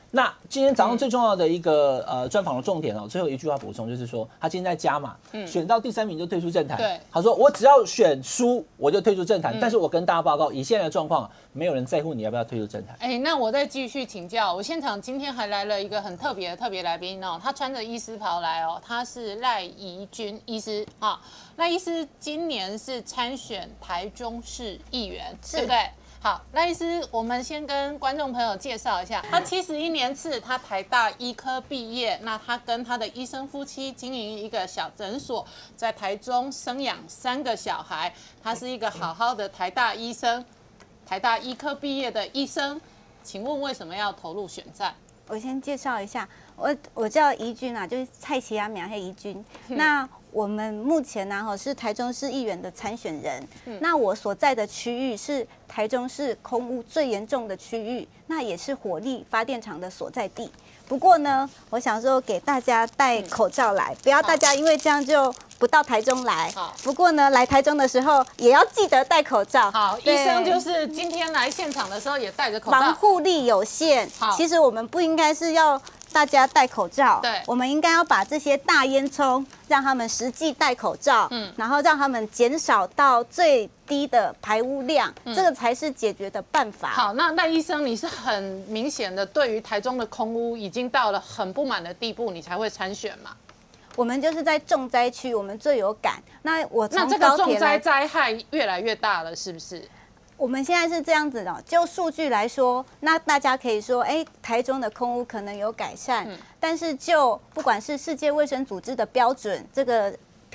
那今天早上最重要的一个专访的重点哦，最后一句话补充就是说，他今天在加码，选到第3名就退出政坛。 对， 他说我只要选输我就退出政坛，但是我跟大家报告，以现在的状况，没有人在乎你要不要退出政坛。 那我再继续请教，我现场今天还来了一个很特别的特别来宾哦，他穿着医师袍来哦，他是赖怡君医师啊。赖医师今年是参选台中市议员，对不对？好，赖医师，我们先跟观众朋友介绍一下，他71年次，他台大医科毕业，那他跟他的医生夫妻经营一个小诊所，在台中生养3个小孩，他是一个好好的台大医生，台大医科毕业的医生，请问为什么要投入选战？ 我先介绍一下，我叫怡君啊，就是蔡奇亚苗黑怡君。那我们目前呢是台中市议员的参选人。那我所在的区域是台中市空污最严重的区域，那也是火力发电厂的所在地。不过呢，我想说给大家戴口罩来，不要大家因为这样就不到台中来。不过呢，来台中的时候也要记得戴口罩。 好，医生就是今天来现场的时候也戴着口罩。 防护力有限，其实我们不应该是要大家戴口罩，对，我们应该要把这些大烟囱让他们实际戴口罩，然后让他们减少到最低的排污量，这个才是解决的办法。 好，那赖医生，你是很明显的对于台中的空污已经到了很不满的地步，你才会参选嘛？ 我们就是在重灾区，我们最有感。那这个重灾灾害越来越大了，是不是？ 我们现在是这样子的，就数据来说，那大家可以说，台中的空污可能有改善，但是就不管是世界卫生组织的标准，这个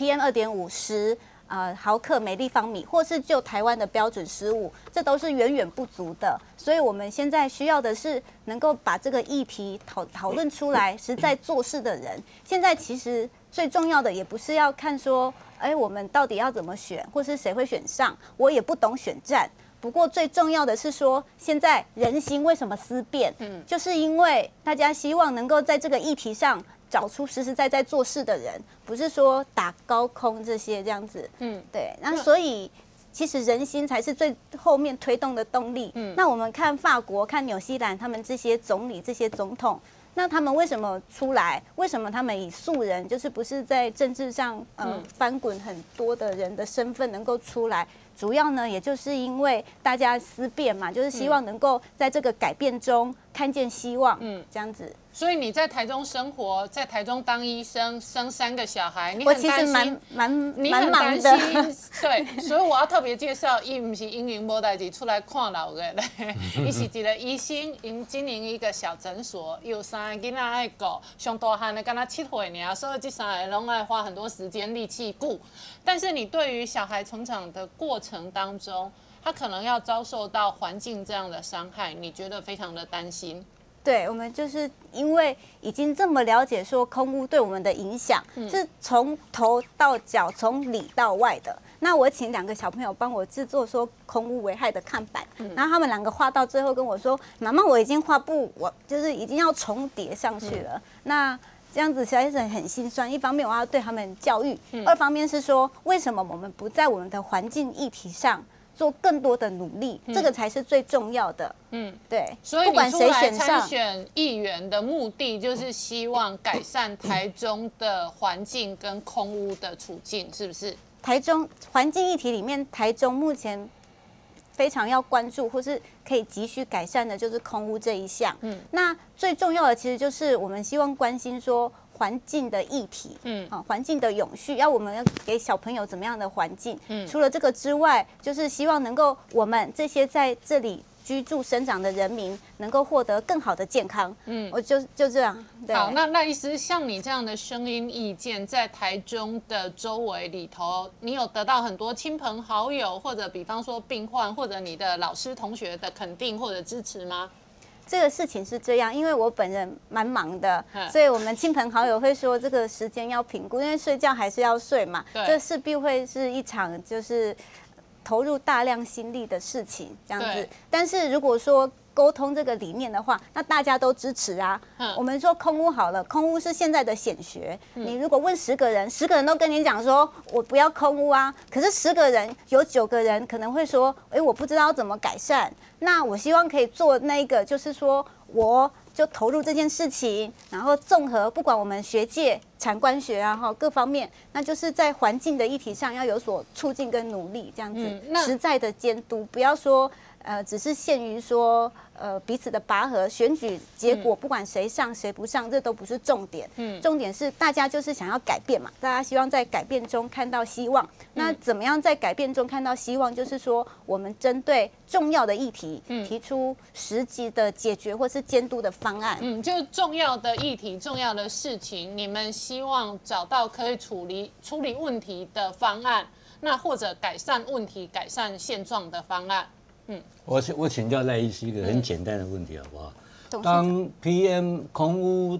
PM2.5 毫克每立方米，或是就台湾的标准15，这都是远远不足的。所以我们现在需要的是能够把这个议题讨论出来，实在做事的人。现在其实最重要的也不是要看说，我们到底要怎么选，或是谁会选上，我也不懂选战。不过最重要的是说，现在人心为什么思变？就是因为大家希望能够在这个议题上找出实实在在做事的人，不是说打高空这些这样子。对。那所以其实人心才是最后面推动的动力。那我们看法国、看纽西兰，他们这些总理、这些总统。那他们为什么出来？为什么他们以素人，就是不是在政治上翻滚很多的人的身份能够出来？主要呢，也就是因为大家思辨嘛，就是希望能够在这个改变中看见希望，这样子。所以你在台中生活，在台中当医生，生3个小孩，你很担心，你很担心，对，所以我要特别介绍，伊不是因为无代志出来看老的嘞，伊是一个医生，因经营一个小诊所，有3个囡仔爱顾，上大汉的跟他7岁呢，所以这3个拢爱花很多时间力气顾。但是你对于小孩成长的过程当中，他可能要遭受到环境这样的伤害，你觉得非常的担心？对，我们就是因为已经这么了解说空污对我们的影响，是从头到脚，从里到外的。那我请2个小朋友帮我制作说空污危害的看板，然后他们2个画到最后跟我说：“妈妈，我已经画不，我就是已经要重叠上去了。”那这样子实在是很心酸。一方面我要对他们教育，2方面是说为什么我们不在我们的环境议题上做更多的努力，这个才是最重要的。对。所以你出来参选议员的目的，就是希望改善台中的环境跟空污的处境，是不是？台中环境议题里面，台中目前非常要关注或是可以急需改善的，就是空污这一项。那最重要的其实就是我们希望关心说环境的议题，环境的永续，我们要给小朋友怎么样的环境？除了这个之外，就是希望能够我们这些在这里居住生长的人民能够获得更好的健康。我就这样。好，那赖医师，像你这样的声音意见，在台中的周围里头，你有得到很多亲朋好友，或者比方说病患，或者你的老师同学的肯定或者支持吗？这个事情是这样，因为我本人蛮忙的，所以我们亲朋好友会说这个时间要评估，因为睡觉还是要睡嘛，这势必会是一场就是投入大量心力的事情，这样子。但是如果说沟通这个理念的话，那大家都支持啊。我们说空污好了，空污是现在的显学。你如果问10个人，10个人都跟你讲说我不要空污啊，可是10个人有9个人可能会说，我不知道怎么改善。那我希望可以做那个，就是说我就投入这件事情，然后综合不管我们学界、产官学啊哈各方面，那就是在环境的议题上要有所促进跟努力，这样子实在的监督，不要说只是限于说彼此的拔河，选举结果不管谁上谁不上，这都不是重点。重点是大家就是想要改变嘛，大家希望在改变中看到希望。那怎么样在改变中看到希望？就是说我们针对重要的议题，提出实际的解决或是监督的方案。 就是重要的议题、重要的事情，你们希望找到可以处理问题的方案，那或者改善问题、改善现状的方案。 我请教赖医师一个很简单的问题好不好？当 PM 空污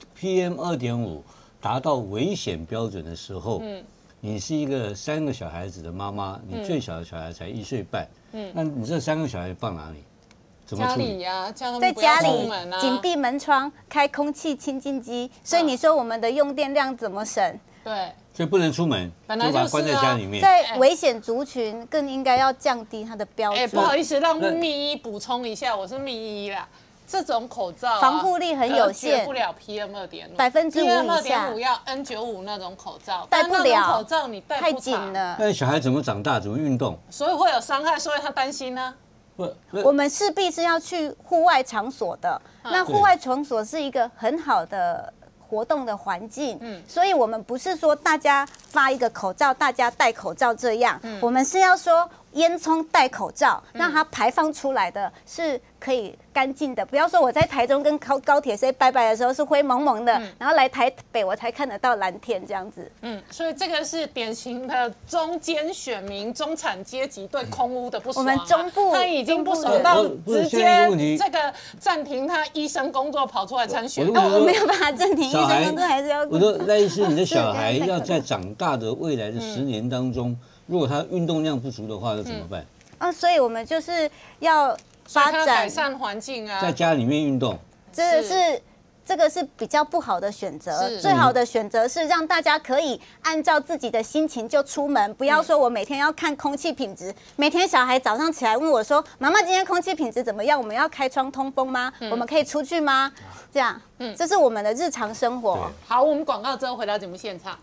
PM2.5 达到危险标准的时候，你是一个3个小孩子的妈妈，你最小的小孩才1岁半，那你这3个小孩放哪里？怎么处理？ 家里呀，叫他们在不要家里出门啊， 紧闭门窗，开空气清净机，所以你说我们的用电量怎么省？ 对。 所以不能出门， 本来就是啊把它关在家里面。 在危险族群更应该要降低它的标准。 不好意思，让密医补充一下，我是密医啦。这种口罩防护力很有限， 隔绝不了 PM2.5， 5%以下。 PM2.5要 N95那种口罩， 戴不了， 口罩你戴太紧了。 那小孩怎么长大？怎么运动？ 所以会有伤害，所以他担心呢。 我们势必是要去户外场所的，那户外场所是一个很好的活动的环境，所以我们不是说大家发一个口罩，大家戴口罩这样，我们是要说烟囱戴口罩，让它排放出来的是可以干净的。不要说我在台中跟高铁谁拜拜的时候是灰蒙蒙的，然后来台北我才看得到蓝天这样子。 所以这个是典型的中间选民、中产阶级对空污的不爽。 我们中部他已经不爽到直接这个暂停他医生工作，跑出来参选。 我没有办法暂停医生工作，还是要。 我说赖医师，你的小孩要在长大的未来的10年当中，如果他运动量不足的话，那怎么办？ 所以我们就是要发展改善环境啊， 在家里面运动， 这个是比较不好的选择。最好的选择是让大家可以按照自己的心情就出门，不要说我每天要看空气品质。每天小孩早上起来问我说：“妈妈，今天空气品质怎么样？我们要开窗通风吗？我们可以出去吗？”这样，这是我们的日常生活。 好，我们广告之后回到节目现场。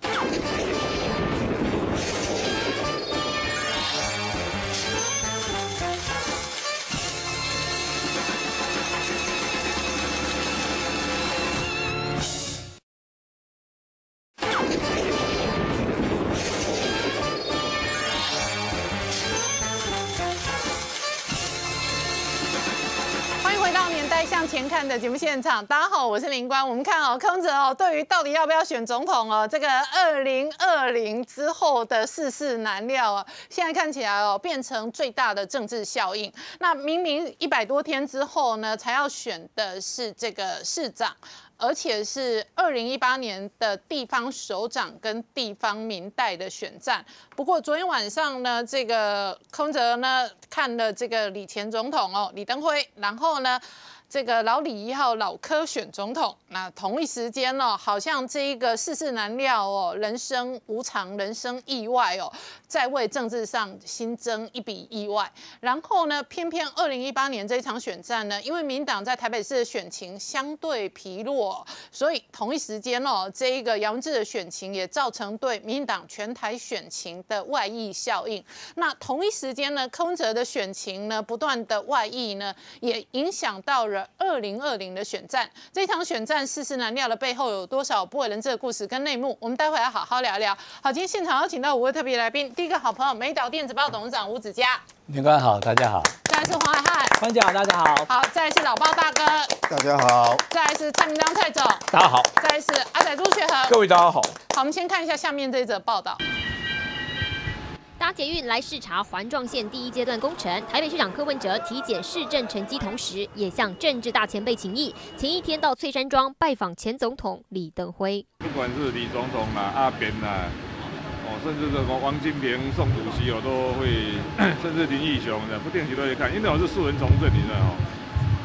向前看的节目现场，大家好，我是林官。我们看柯文哲对于到底要不要选总统这个2020之后的世事难料现在看起来变成最大的政治效应。那明明100多天之后呢，才要选的是这个市长，而且是2018年的地方首长跟地方民代的选战。不过昨天晚上呢，这个柯文哲呢看了这个李前总统李登辉，然后呢，这个老李1号老柯选总统，那同一时间好像这一个世事难料人生无常，人生意外在为政治上新增一笔意外。然后呢，偏偏2018年这一场选战呢，因为民进党在台北市的选情相对疲弱，所以同一时间这一个姚文智的选情也造成对民进党全台选情的外溢效应。那同一时间呢，柯文哲的选情呢不断的外溢呢，也影响到了2020的选战。这场选战世事难料的背后有多少不为人知的故事跟内幕？我们待会要好好聊聊。好，今天现场邀请到5位特别来宾，第一个好朋友美岛电子报董事长吴子嘉， 林官好，大家好。 再来是黄海汉， 关姐好，大家好。 好，再来是老包大哥， 大家好。 再来是蔡明彰蔡总， 大家好。 再来是阿仔朱学恒， 各位大家好。 好，我们先看一下下面这一则报道。 搭捷运来视察环状线第1阶段工程，台北市长柯文哲体检市政成绩，同时也向政治大前辈请益。前一天到翠山庄拜访前总统李登辉。 不管是李总统阿扁甚至这个王金平、宋主席都会，甚至林义雄的不定期都会看，因为我是素人从政，你知道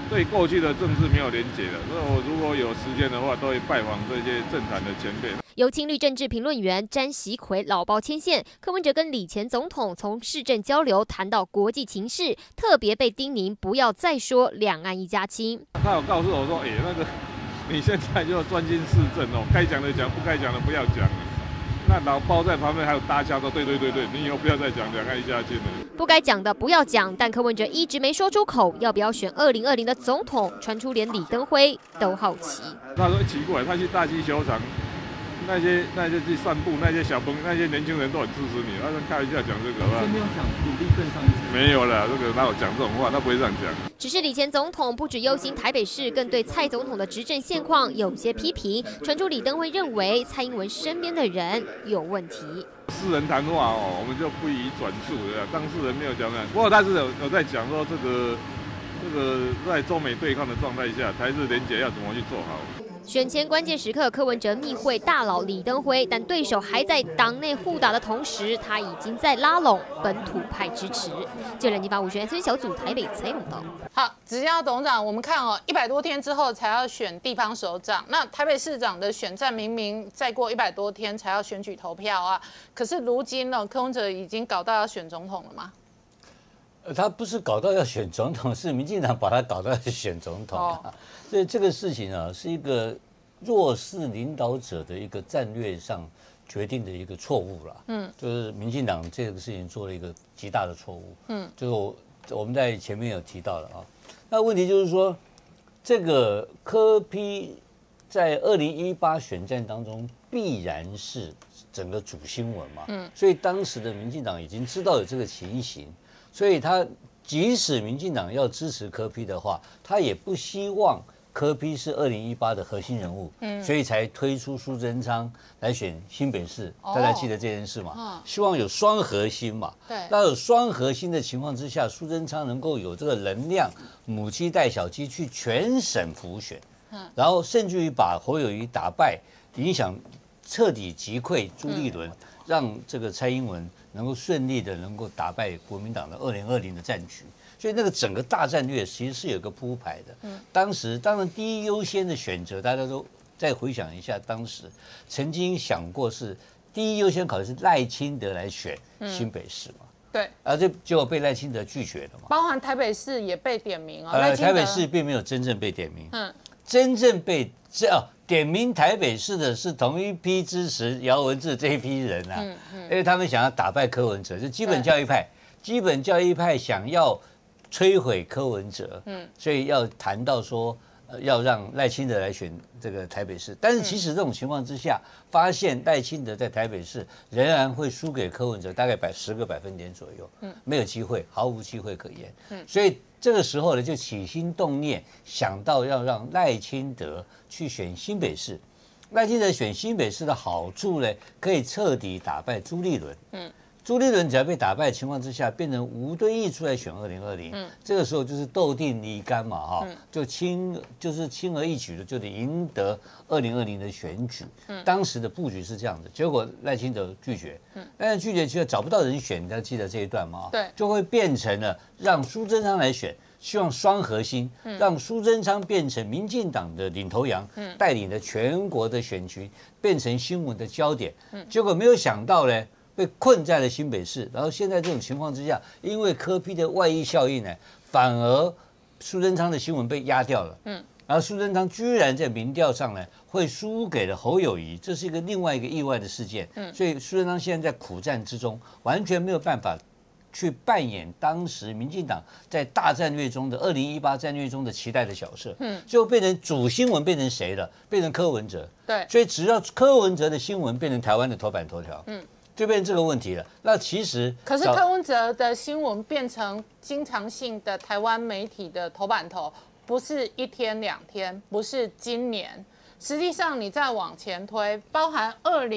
对过去的政治没有连结的。所以我如果有时间的话，都会拜访这些政坛的前辈。 由青绿政治评论员詹习奎老包牵线，柯文哲跟李前总统从市政交流谈到国际情势，特别被叮咛不要再说两岸一家亲。 他有告诉我说，那个你现在就专心市政哦，该讲的讲，不该讲的不要讲了。那老包在旁边还有搭腔说，对，你以后不要再讲两岸一家亲了。 不该讲的不要讲，但柯文哲一直没说出口，要不要选2020的总统，传出连李登辉都好奇。 他说奇怪，他去大溪球场。那些去散步，那些小朋友，那些年轻人都很支持你。他说开玩笑讲这个， 真没有想努力更上一层。 没有啦，这个哪有讲这种话？他不会这样讲。 只是李前总统不只忧心台北市，更对蔡总统的执政现况有些批评。传出李登辉认为蔡英文身边的人有问题。 私人谈话我们就不宜转述的，当事人没有讲的。不过他是有在讲说这个在中美对抗的状态下，台日连结要怎么去做好。 选前关键时刻，柯文哲密会大佬李登辉，但对手还在党内互打的同时，他已经在拉拢本土派支持。就联经发5选村小组台北采访到。 好，子佳董事长，我们看100多天之后才要选地方首长，那台北市长的选战明明再过100多天才要选举投票啊，可是如今呢，柯文哲已经搞到要选总统了吗？ 他不是搞到要选总统，是民进党把他搞到要选总统所以这个事情是一个弱势领导者的一个战略上决定的一个错误了。就是民进党这个事情做了一个极大的错误。就是我们在前面有提到了那问题就是说，这个柯 P 在2018选战当中必然是整个主新闻嘛。所以当时的民进党已经知道有这个情形。所以他即使民进党要支持柯 P 的话，他也不希望柯 P 是2018的核心人物，所以才推出苏贞昌来选新北市。大家记得这件事嘛？希望有双核心嘛。 对。 那有双核心的情况之下，苏贞昌能够有这个能量，母鸡带小鸡去全省辅选，然后甚至于把侯友宜打败，影响彻底击溃朱立伦，让这个蔡英文能够顺利的能够打败国民党的2020的战局，所以那个整个大战略其实是有个铺排的。当时当然第一优先的选择，大家都再回想一下，当时曾经想过是第一优先考虑是赖清德来选新北市嘛？ 对， 这结果被赖清德拒绝了嘛？ 包含台北市也被点名台北市并没有真正被点名。真正被点名台北市的是同一批支持姚文智这一批人因为他们想要打败柯文哲，就基本教义派，基本教义派想要摧毁柯文哲，所以要谈到说要让赖清德来选这个台北市，但是其实这种情况之下，发现赖清德在台北市仍然会输给柯文哲大概10个百分点左右，没有机会，毫无机会可言，所以这个时候呢，就起心动念想到要让赖清德去选新北市。赖清德选新北市的好处呢，可以彻底打败朱立伦。朱立伦只要被打败的情况之下，变成吴敦义出来选2020，这个时候就是斗定离干嘛就轻而易举的就得赢得2020的选举。当时的布局是这样的，结果赖清德拒绝，但是拒绝却找不到人选，大家记得这一段吗？ 对， 就会变成了让苏贞昌来选。希望双核心，让苏贞昌变成民进党的领头羊，带领着全国的选区，变成新闻的焦点。结果没有想到呢，被困在了新北市。然后现在这种情况之下，因为柯 P 的外溢效应呢，反而苏贞昌的新闻被压掉了。然后苏贞昌居然在民调上呢，会输给了侯友宜，这是另外一个意外的事件。所以苏贞昌现在在苦战之中，完全没有办法去扮演当时民进党在大战略中的2018战略中的期待的角色，就变成主新闻变成谁了？变成柯文哲。 对， 所以只要柯文哲的新闻变成台湾的头版头条，就变成这个问题了。那其实， 可是柯文哲的新闻变成经常性的台湾媒体的头版头，不是1天2天，不是今年。实际上，你再往前推，包含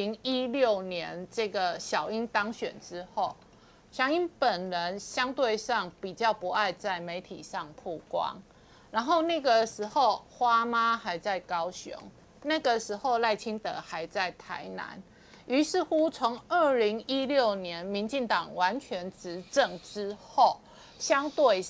2016年这个小英当选之后。小英本人相对上比较不爱在媒体上曝光，然后那个时候花妈还在高雄，那个时候赖清德还在台南，于是乎从2016年民进党完全执政之后，相对上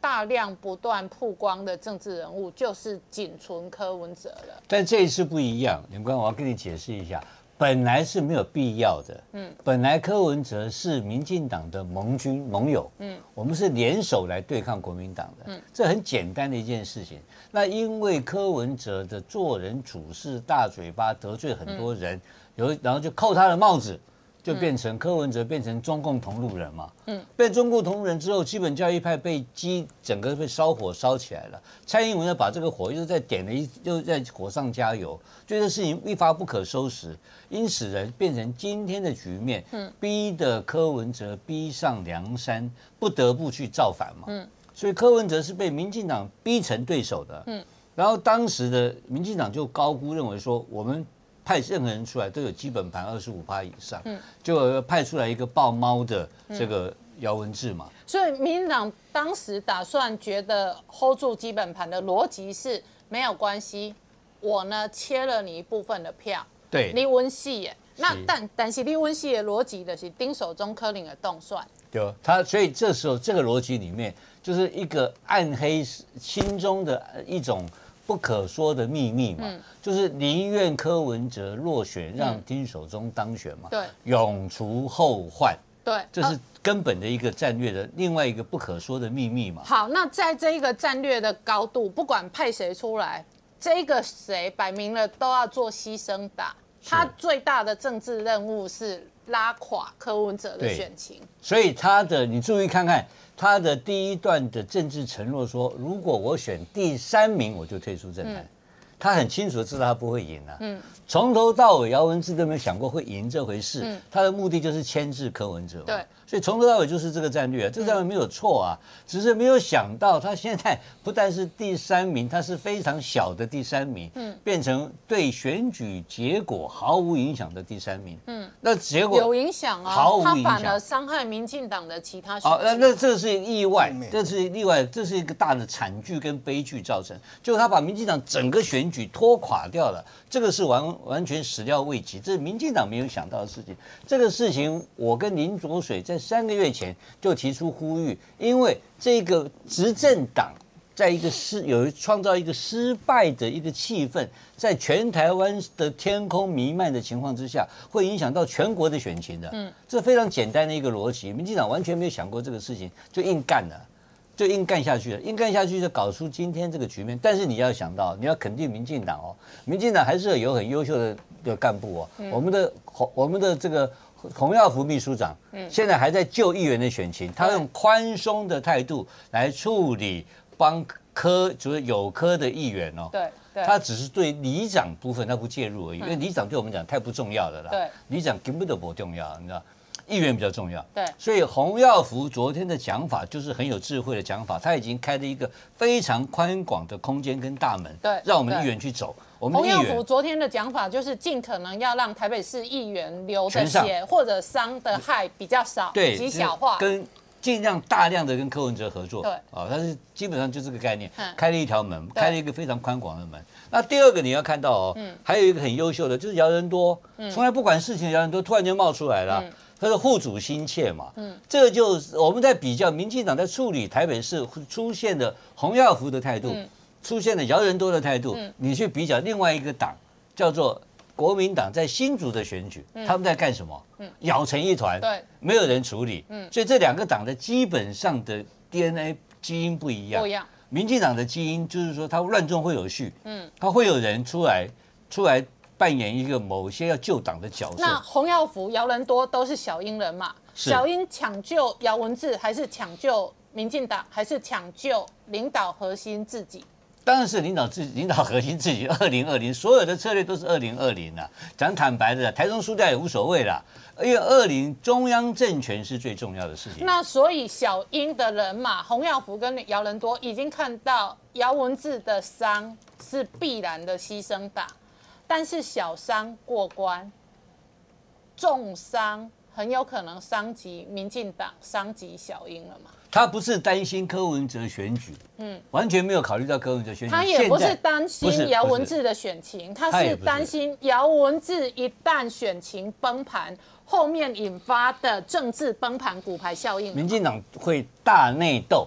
大量不断曝光的政治人物就是仅存柯文哲了。 但这一次不一样，林官，我要跟你解释一下，本来是没有必要的。本来柯文哲是民进党的盟军盟友，我们是联手来对抗国民党的，这很简单的一件事情。那因为柯文哲的做人处事大嘴巴，得罪很多人，然后就扣他的帽子。就变成柯文哲变成中共同路人嘛，变中共同路人之后，基本教义派整个被烧火烧起来了。蔡英文呢把这个火又在又在火上加油，就这事情一发不可收拾，因此呢变成今天的局面，逼得柯文哲逼上梁山，不得不去造反嘛。所以柯文哲是被民进党逼成对手的，然后当时的民进党就高估认为说我们。派任何人出来都有基本盘25%以上，就派出来一个抱猫的这个姚文智嘛。 所以民进党当时打算觉得 hold 住基本盘的逻辑是没有关系，我呢切了你一部分的票， 对， 你温系耶。那但是你温系的逻辑就是丁守中柯林的动算。 对，所以这时候这个逻辑里面就是一个暗黑心中的一种。不可说的秘密嘛，就是宁愿柯文哲落选，让丁守中当选嘛， 对， 永除后患， 对， 这是根本的一个战略的另外一个不可说的秘密嘛。 好，那在这一个战略的高度，不管派谁出来，这个谁摆明了都要做牺牲打，他最大的政治任务是拉垮柯文哲的选情， 所以你注意看看。他的第一段的政治承诺说，如果我选第3名，我就退出政坛。他很清楚的知道他不会赢啊。从头到尾，姚文智都没有想过会赢这回事。他的目的就是牵制柯文哲。 对， 所以从头到尾就是这个战略啊，这个战略没有错啊，只是没有想到他现在不但是第3名，他是非常小的第3名，变成对选举结果毫无影响的第3名。那结果有影响啊， 毫无影响， 他反而伤害民进党的其他选举。 那这是意外，这是意外，这是一个大的惨剧跟悲剧造成，就是他把民进党整个选举拖垮掉了，这个是完全始料未及，这是民进党没有想到的事情。这个事情，我跟林濁水在3个月前就提出呼吁，因为这个执政党在创造一个失败的一个气氛，在全台湾的天空弥漫的情况之下，会影响到全国的选情的。这非常简单的一个逻辑，民进党完全没有想过这个事情，就硬干了。就硬干下去了，硬干下去就搞出今天这个局面。但是你要想到，你要肯定民进党哦，民进党还是有很优秀的干部哦。我们的这个洪耀福秘书长，现在还在就议员的选情，他用宽松的态度来处理就是有科的议员哦。 对。 他只是对里长部分他不介入而已，因为里长对我们讲太不重要了啦。 对， 里长根本都不重要，你知道。议员比较重要， 对， 所以洪耀福昨天的讲法就是很有智慧的讲法，他已经开了一个非常宽广的空间跟大门， 对， 让我们的议员去走。 洪耀福昨天的讲法就是尽可能要让台北市议员流的血或者伤的害比较少， 对， 极小化， 跟尽量大量的跟柯文哲合作， 对， 他是基本上就这个概念，开了一条门，开了一个非常宽广的门。那第二个你要看到哦，还有一个很优秀的就是姚人多，从来不管事情的姚人多突然间冒出来了。他是护主心切嘛，这个就是我们在比较民进党在处理台北市出现的洪耀福的态度，出现的姚人多的态度，你去比较另外一个党叫做国民党在新竹的选举，他们在干什么？咬成一团， 对， 没有人处理，所以这2个党的基本上的 DNA 基因不一样。民进党的基因就是说，它乱中会有序，它会有人出来扮演一个某些要救党的角色。 那洪耀福、姚人多都是小英人嘛？小英抢救姚文智，还是抢救民进党，还是抢救领导核心自己？ 当然是领导核心自己。2020所有的策略都是2020啊。讲坦白的，台中输掉也无所谓啦，因为20中央政权是最重要的事情。 那所以小英的人马，洪耀福跟姚人多已经看到姚文智的伤是必然的牺牲打。但是小伤过关，重伤很有可能伤及民进党，伤及小英了嘛？ 他不是担心柯文哲选举，完全没有考虑到柯文哲选举。 他也不是担心姚文智的选情，他是担心姚文智一旦选情崩盘，后面引发的政治崩盘、骨牌效应。 民进党会大内斗。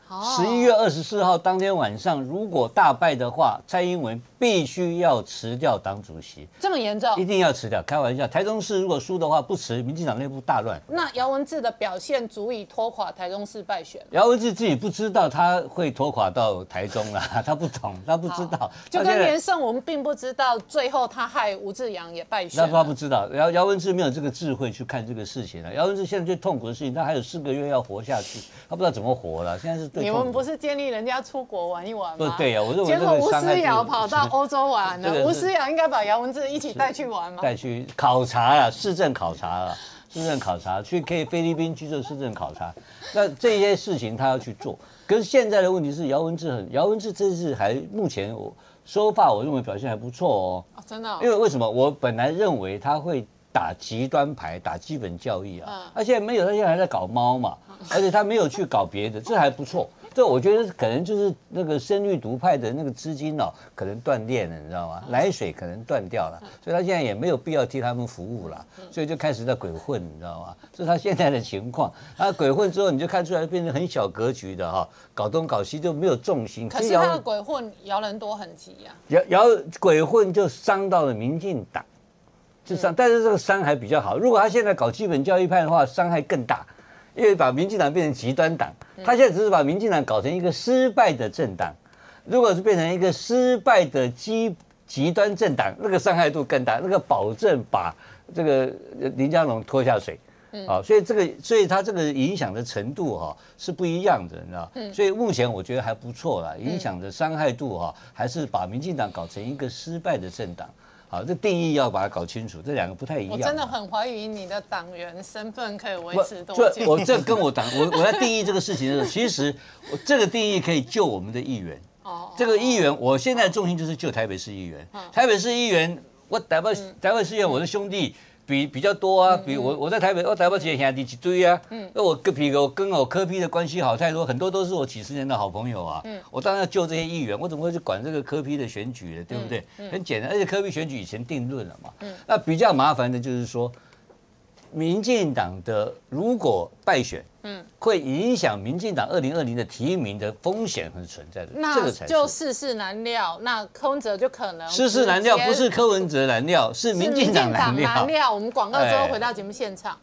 11月24号当天晚上，如果大败的话，蔡英文必须要辞掉党主席， 这么严重？ 一定要辞掉。开玩笑，台中市如果输的话不辞，民进党内部大乱。 那姚文智的表现足以拖垮台中市败选？ 姚文智自己不知道他会拖垮到台中啦，他不懂，他不知道。 就跟连胜文并不知道，最后他害吴志阳也败选。 他不知道，姚文智没有这个智慧去看这个事情了。姚文智现在最痛苦的事情，他还有4个月要活下去，他不知道怎么活了。现在是最痛苦的。 你们不是建议人家出国玩一玩吗？ 对呀，我认为结果吴思瑶跑到欧洲玩了，吴思瑶应该把姚文智一起带去玩吗？ 带去考察啊，市政考察啊，市政考察去可以菲律宾去做市政考察，那这些事情他要去做。可是现在的问题是姚文智这次还目前说法，我认为表现还不错哦。 真的？ 因为为什么？我本来认为他会打极端牌，打基本教义啊，他现在没有，他现在还在搞猫嘛，而且他没有去搞别的，这还不错。这我觉得可能就是那个深绿独派的那个资金哦，可能断裂了，你知道吗？奶水可能断掉了，所以他现在也没有必要替他们服务了，所以就开始在鬼混，你知道吗？这是他现在的情况。他鬼混之后，你就看出来变成很小格局的哈，搞东搞西就没有重心。 可是他的鬼混姚人多很急呀， 鬼混就伤到了民进党，就伤，但是这个伤还比较好。如果他现在搞基本教义派的话，伤害更大。因为把民进党变成极端党，他现在只是把民进党搞成一个失败的政党。如果是变成一个失败的极端政党，那个伤害度更大，那个保证把这个林佳龙拖下水。所以他这个影响的程度哈是不一样的，你知道？所以目前我觉得还不错啦，影响的伤害度哈还是把民进党搞成一个失败的政党。好，这定义要把它搞清楚，这两个不太一样。 我真的很怀疑你的党员身份可以维持多久。 我这跟我在定义这个事情的时候，其实我这个定义可以救我们的议员。这个议员，我现在重心就是救台北市议员。台北市议员，我台北市议员，我的兄弟比较多啊，比我在台北市兄弟一堆啊。那我跟我柯 P 的关系好太多，很多都是我几10年的好朋友啊。我当然要救这些议员，我怎么会去管这个柯 P 的选举呢？对不对？很简单，而且柯 P 选举以前定论了嘛。那比较麻烦的就是说，民进党的如果败选，会影响民进党2020的提名的风险是存在的。 那就世事难料，那柯文哲就可能世事难料，不是柯文哲难料，是民进党难料。 我们广告之后回到节目现场。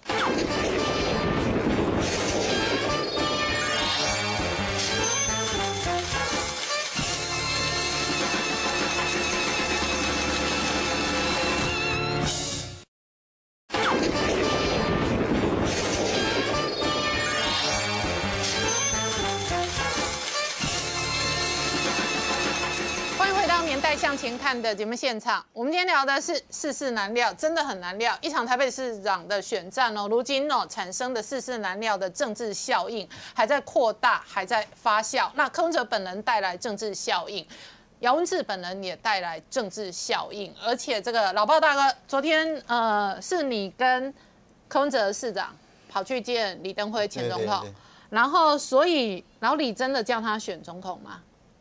向前看的节目现场，我们今天聊的是世事难料，真的很难料。一场台北市长的选战哦，如今哦产生的世事难料的政治效应还在扩大，还在发酵。那柯文哲本人带来政治效应，姚文智本人也带来政治效应，而且这个老鲍大哥，昨天是你跟柯文哲市长跑去见李登辉前总统，然后所以老李真的叫他选总统吗？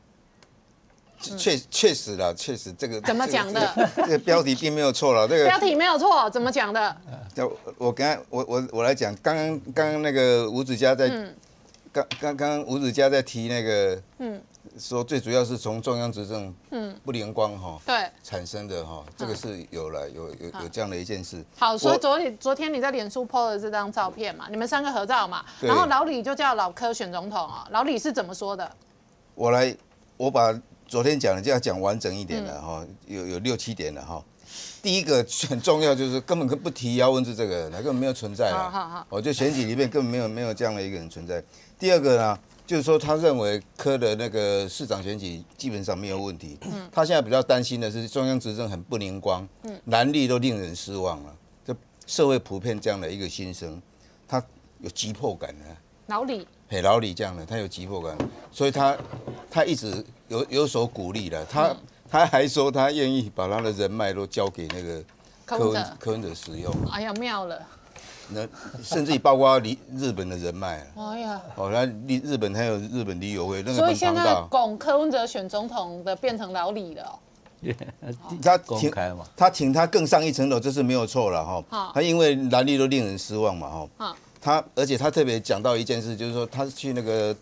确实啦，确实这个怎么讲的？ 这个标题并没有错了，这个标题没有错，怎么讲的？ 我来讲，刚刚那个吴子嘉在，刚刚吴子嘉在提那个，说最主要是从中央执政不灵光对产生的这个是有这样的一件事。 好，所以昨天你在脸书 po 了这张照片嘛，你们3个合照嘛，然后老李就叫老柯选总统啊，老李是怎么说的？ 我把昨天讲的就要讲完整一点了哈，有6、7点了哈。第一个很重要就是根本不提姚文智这个人，根本没有存在了。我就选举里面根本没有这样的一个人存在。第二个呢，就是说他认为柯的那个市长选举基本上没有问题。他现在比较担心的是中央执政很不灵光，蓝绿都令人失望了。这社会普遍这样的一个心声，他有急迫感呢。老李这样的，他有急迫感，所以他一直有所鼓励的。他还说他愿意把他的人脉都交给那个柯文哲使用。 哎呀，妙了！ 那甚至于包括日本的人脉。 哎呀， 那日本还有日本旅友会，那个所以现在拱柯文哲选总统的变成老李了哦。 他挺他更上一层楼，这是没有错了哈。他因为蓝绿都令人失望嘛哈。而且他特别讲到一件事，就是说他去那个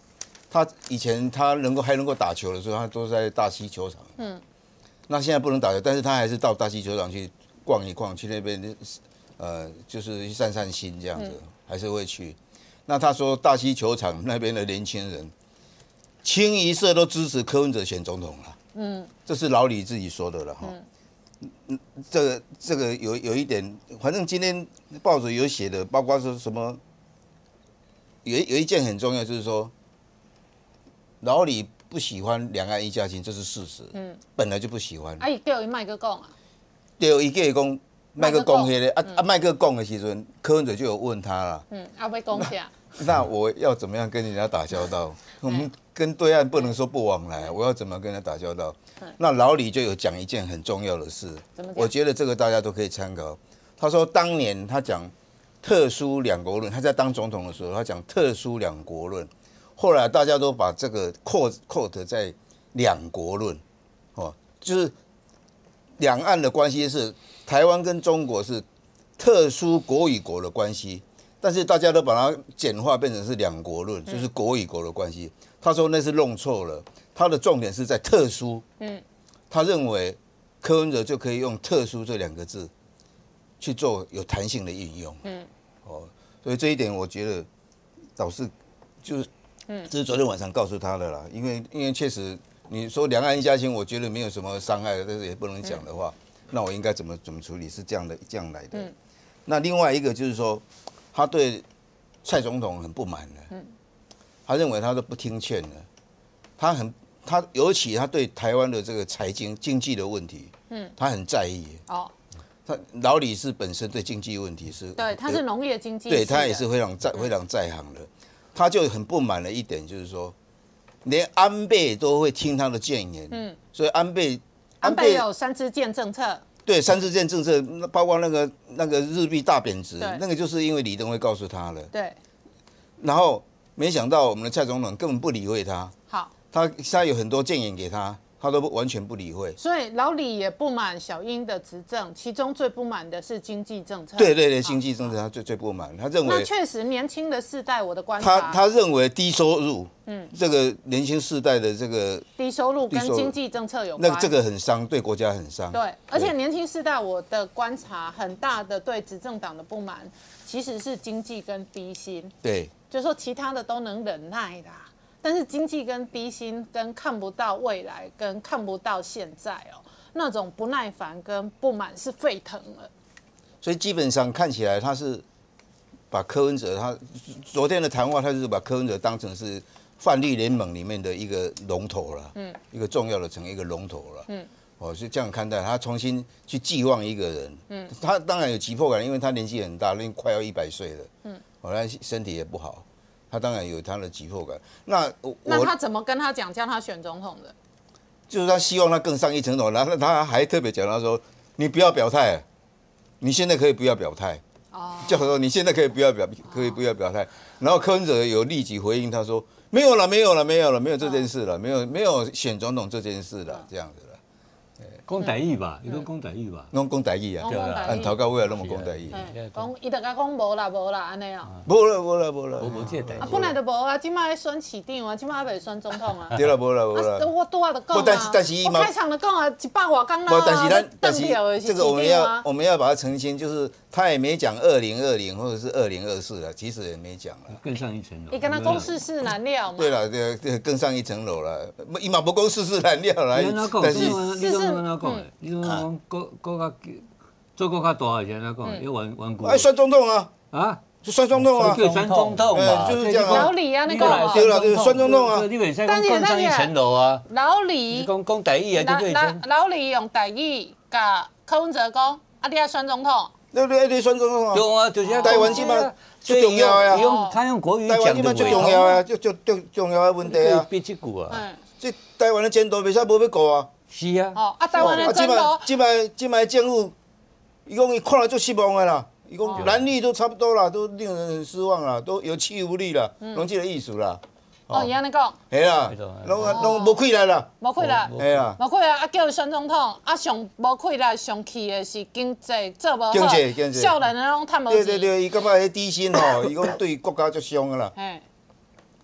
他以前他还能够打球的时候，他都在大溪球场。那现在不能打球，但是他还是到大溪球场去逛一逛，去那边就是去散散心这样子，还是会去。那他说大溪球场那边的年轻人，清一色都支持柯文哲选总统了。这是老李自己说的了哈。这个有一点，反正今天报纸有写的，包括说什么，有一件很重要，就是说老李不喜欢两岸一家亲，这是事实。本来就不喜欢。 伊叫伊麦克讲啊。 对，伊叫伊讲麦克讲迄个麦克讲的时阵，柯文哲就有问他了。 要讲啥？ 那我要怎么样跟人家打交道？我们跟对岸不能说不往来，我要怎么跟他打交道？那老李就有讲一件很重要的事，我觉得这个大家都可以参考。他说当年他讲特殊两国论，他在当总统的时候，他讲特殊两国论，后来大家都把这个 quote 在两国论，就是两岸的关系是台湾跟中国是特殊国与国的关系。但是大家都把它简化变成是两国论，就是国与国的关系。他说那是弄错了，他的重点是在特殊。他认为柯文哲就可以用特殊这两个字去做有弹性的运用。所以这一点我觉得倒是就是这是昨天晚上告诉他的啦。因为确实你说两岸一家亲，我觉得没有什么伤害，但是也不能讲的话，那我应该怎么处理？是这样来的。那另外一个就是说。他对蔡总统很不满的，他认为他都不听劝的，他尤其他对台湾的这个经济的问题，他很在意。他老李是本身对经济问题是， 对，他是农业经济， 对他也是非常在行的，他就很不满的一点就是说，连安倍都会听他的谏言，所以安倍有3支箭政策。 对3支箭政策，包括那个日币大贬值，那个就是因为李登辉告诉他了。 对。 然后没想到我们的蔡总统根本不理会他。 好。 他有很多谏言给他，他都完全不理会。 所以老李也不满小英的执政，其中最不满的是经济政策。 对，经济政策他最不满，他认为。 那确实年轻的世代，我的观察。 他认为低收入，这个年轻世代的这个低收入跟经济政策有关， 那这个很伤，对国家很伤。 对，而且年轻世代，我的观察很大的对执政党的不满，其实是经济跟低薪。 对， 就是说其他的都能忍耐的，但是经济跟低薪跟看不到未来跟看不到现在那种不耐烦跟不满是沸腾了。 所以基本上看起来他是把柯文哲，他昨天的谈话，他就是把柯文哲当成是泛绿联盟里面的一个龙头了，一个重要的一个龙头了，是这样看待，他重新去寄望一个人，他当然有急迫感，因为他年纪很大，快要100岁了，他身体也不好，他当然有他的急迫感。那他怎么跟他讲，叫他选总统的？ 就是他希望他更上一层楼，然后他还特别讲他说，你不要表态，你现在可以不要表态。叫他说你现在可以不要表态，然后柯文哲有立即回应他说没有这件事了，没有选总统这件事了，这样子了。 讲台语吧，伊都讲台语吧， 拢讲台语啊，按头到尾拢讲台语。 讲伊就甲讲无啦安尼无啦， 无这台语。 本来就无啊，今麦选市长啊，今麦还袂选总统啊。 对啦，无啦。 我拄仔就讲啊，我开场就讲啊，100多天啦。 但是这个我们要把它澄清，就是他也没讲2020或者是2024了，其实也没讲了。 更上一层楼。 你跟他讲世事难料嘛。 对了，对，更上一层楼了。伊嘛不讲世事难料啦，但是你讲国家做国较大的是安怎讲？要玩股。 选总统啊！ 啊， 就选总统啊！ 选总统嘛， 就是这样啊。 老李啊，那个。 对了，就是选总统啊。 你袂使讲更上一层楼啊。 老李。 讲台语啊，就对。 老李用台语甲柯文哲讲，你要选总统。 对，你选总统啊。 对啊，就是台湾起码最重要呀。 他用国语讲。 台湾起码最重要啊，最重要的问题啊。 别这句啊。 这台湾的前途袂使无要顾啊。 是啊。 台湾的前途。 这摆政府，伊讲伊看了就失望的啦。伊讲蓝绿都差不多啦，都令人很失望啦，都有气无力啦，拢这个意思啦。 伊安尼讲。 系啦，拢无气力啦。 无气力。 系啊。 无气力，叫伊选总统，上无气力、上气的是经济做无好， 经济， 少年人拢趁无钱。 对，伊感觉迄低薪吼，伊讲对国家足伤个啦。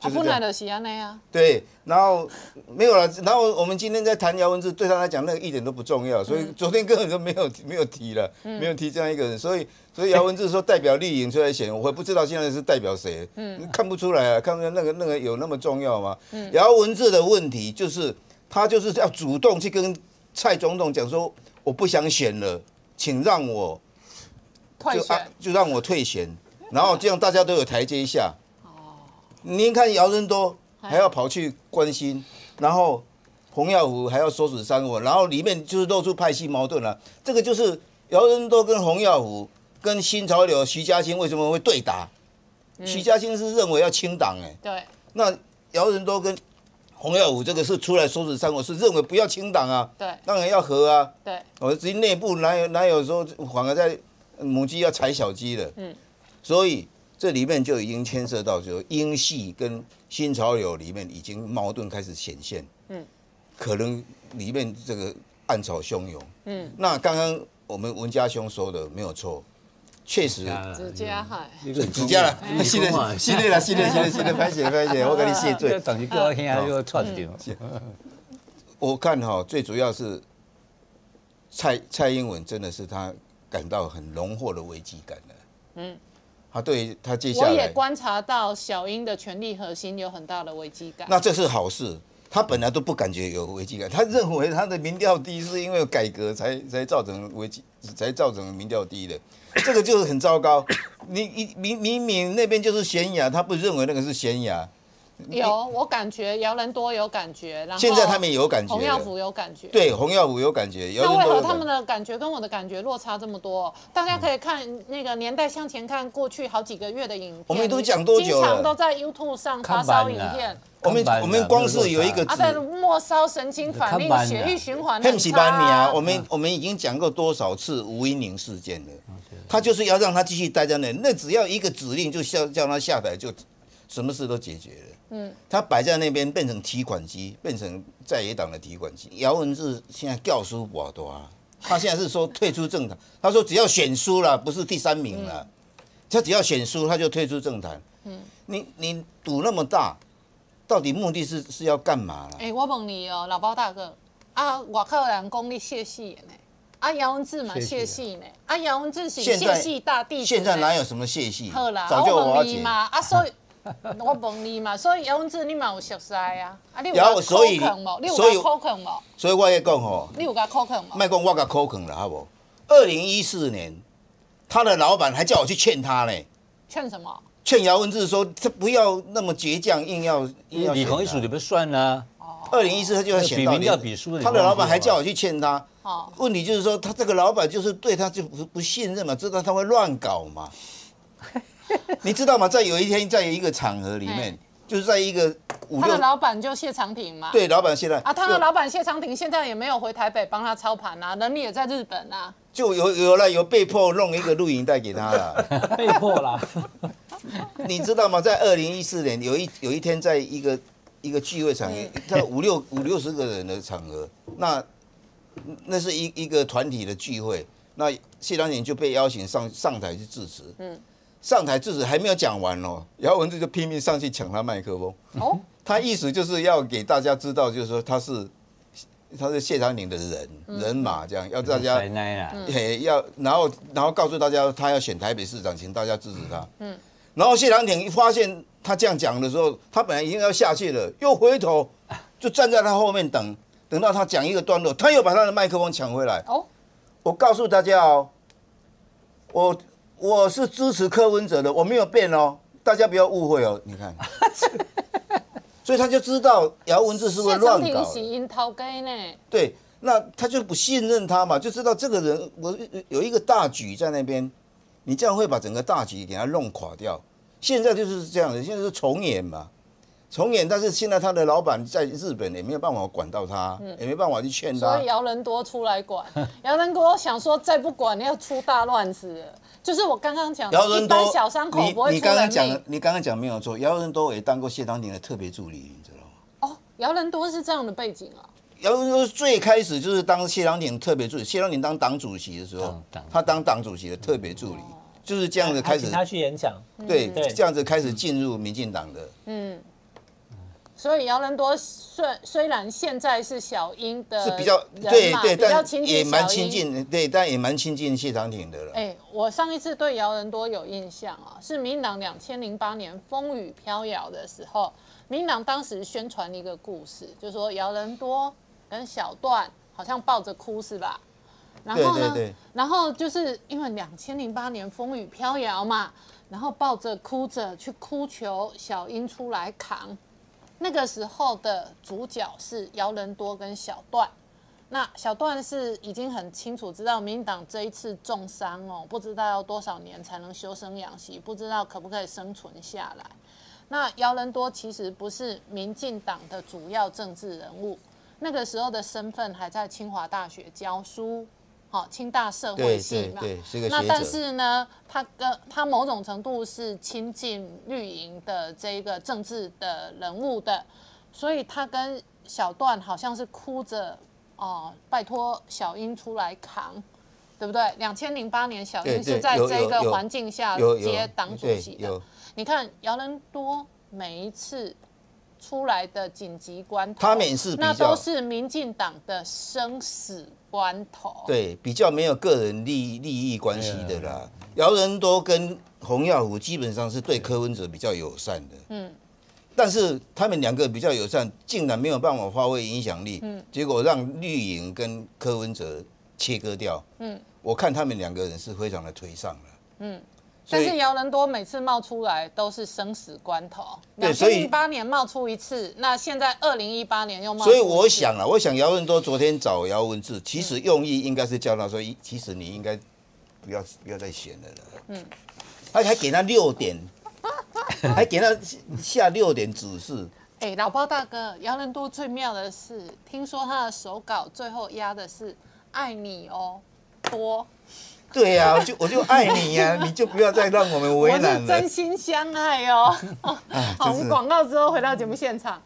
就是这样。 的是安内啊。 对，然后没有了，然后我们今天在谈姚文智，对他来讲那个一点都不重要，所以昨天根本就没有提了，没有提这样一个人，所以姚文智说代表绿营出来选，我不知道现在是代表谁，看不出来啊，看不出来那个有那么重要吗？姚文智的问题就是他就是要主动去跟蔡总统讲说，我不想选了，请让我就让我退选，然后这样大家都有台阶下。您看姚人多还要跑去关心，然后洪耀福还要收拾三文，然后里面就是露出派系矛盾了。这个就是姚人多跟洪耀福跟新潮流徐嘉欣为什么会对打？徐嘉欣是认为要清党对。 那姚人多跟洪耀福这个是出来收拾三文，是认为不要清党啊。 对。 当然要和啊。 对。 我至于内部哪有说反而在母鸡要踩小鸡了。所以。这里面就已经牵涉到，就英系跟新潮流里面已经矛盾开始显现，可能里面这个暗潮汹涌，那刚刚我们文家兄说的没有错，确实， 子嘉海， 子嘉了，新的，拍写，我给你谢罪。 等于各天又串掉。 我看哈，最主要是蔡英文真的是他感到很浓厚的危机感了，他对他接下来， 我也观察到小英的权力核心有很大的危机感。 那这是好事，他本来都不感觉有危机感，他认为他的民调低是因为改革才造成危机，才造成民调低的，这个就是很糟糕。你明明那边就是悬崖，他不认为那个是悬崖。 有，我感觉姚人多有感觉，然后现在他们有感觉， 洪耀福有感觉， 对，洪耀福有感觉。 那为何他们的感觉跟我的感觉落差这么多？大家可以看那个年代向前看过去好几个月的影片， 我们都讲多久了？ 经常都在 YouTube 上发烧影片。 我们光是有一个在末梢神经反应、血液循环很差啊。我们已经讲过多少次吴音宁事件了？他就是要让他继续待在那，那只要一个指令就叫他下台，就什么事都解决了。他摆在那边变成提款机，变成在野党的提款机。姚文智现在教书不多，他现在是说退出政坛。他说只要选输了，不是第3名了，他只要选输他就退出政坛。你赌那么大，到底目的是要干嘛啦？ 我问你哦，老包大哥，外口人讲你谢戏呢，姚文智嘛谢戏呢，姚文智是谢戏大弟子。 现在哪有什么谢戏？ 好啦， 早就瓦解嘛，所以。我问你嘛，所以姚文智你嘛有熟悉啊？你有甲所以你有甲口坑无？ 所以我也讲吼， 你有甲口坑无？ 莫讲我甲口坑了，好不？2014年，他的老板还叫我去劝他呢。 劝什么？ 劝姚文智说他不要那么倔强，硬要李鸿一你不算啊。 2014他就要选到他的老板还叫我去劝他。问题就是说，他这个老板就是对他就不信任嘛，知道他会乱搞嘛。你知道吗？在有一天，在一个场合里面，就是在一个他的老板就谢长廷嘛。 对，老板现在他的老板谢长廷现在也没有回台北帮他操盘啊，人也在日本啊。 就有被迫弄一个录影带给他了， 被迫啦。 你知道吗？在2014年有一天，在一个聚会场合，在50-60个人的场合，那是一个团体的聚会，那谢长廷就被邀请上台去致辞。上台致辞还没有讲完哦，姚文智就拼命上去抢他麦克风。他意思就是要给大家知道，就是说他是谢长廷的人马，这样要大家然后告诉大家他要选台北市长，请大家支持他。然后谢长廷一发现他这样讲的时候，他本来已经要下去了，又回头就站在他后面等到他讲一个段落，他又把他的麦克风抢回来。我告诉大家哦，我是支持柯文哲的，我没有变哦，大家不要误会哦。你看，所以他就知道姚文智是会乱搞。谢长廷是因头家呢。 对，那他就不信任他嘛，就知道这个人我有一个大局在那边，你这样会把整个大局给他弄垮掉。现在就是这样的，现在是重演嘛，但是现在他的老板在日本也没有办法管到他，也没办法去劝他。 所以姚人多出来管，姚人多想说再不管要出大乱子。就是我刚刚讲的，一般小伤口不会出人命。 你刚刚讲没有错，姚人多也当过谢长廷的特别助理，你知道吗？姚人多是这样的背景啊。 姚人多最开始就是当谢长廷特别助理，谢长廷当党主席的时候，他当党主席的特别助理，就是这样子开始。 他去演讲。 对，这样子开始进入民进党的。 所以姚人多虽然现在是小英的是比较对， 比较亲近， 也蛮亲近，对，但也蛮亲近谢长廷的了。 我上一次对姚人多有印象啊，是民进党2008年风雨飘摇的时候，民进党当时宣传一个故事，就说姚人多跟小段好像抱着哭是吧？然后呢，然后就是因为2008年风雨飘摇嘛，然后抱着哭着去哭求小英出来扛。那个时候的主角是姚人多跟小段，那小段是已经很清楚知道民进党这一次重伤哦，不知道要多少年才能休生养息，不知道可不可以生存下来。那姚人多其实不是民进党的主要政治人物，那个时候的身份还在清华大学教书。清大社会系嘛， 是个学者。 那但是呢，他某种程度是亲近绿营的这个政治的人物的，所以他跟小段好像是哭着拜托小英出来扛，对不对？2008年小英是在这个环境下接党主席的。你看姚人多每一次出来的紧急关头， 他们是那都是民进党的生死关头， 对，比较没有个人利益关系的啦。姚人多跟洪耀福基本上是对柯文哲比较友善的，但是他们两个比较友善，竟然没有办法发挥影响力，结果让绿营跟柯文哲切割掉，我看他们两个人是非常的颓丧了， 但是姚人多每次冒出来都是生死关头，2008年冒出一次，那现在2018年又冒出一次。 所以我想姚人多昨天找姚文智，其实用意应该是叫他说，其实你应该不要再选了啦。还给他6点，还给他下6点指示。 老包大哥，姚人多最妙的是，听说他的手稿最后压的是“爱你哦，多”。 对呀，我就爱你呀，你就不要再让我们为难了。 我是真心相爱哦。好，我们广告之后回到节目现场。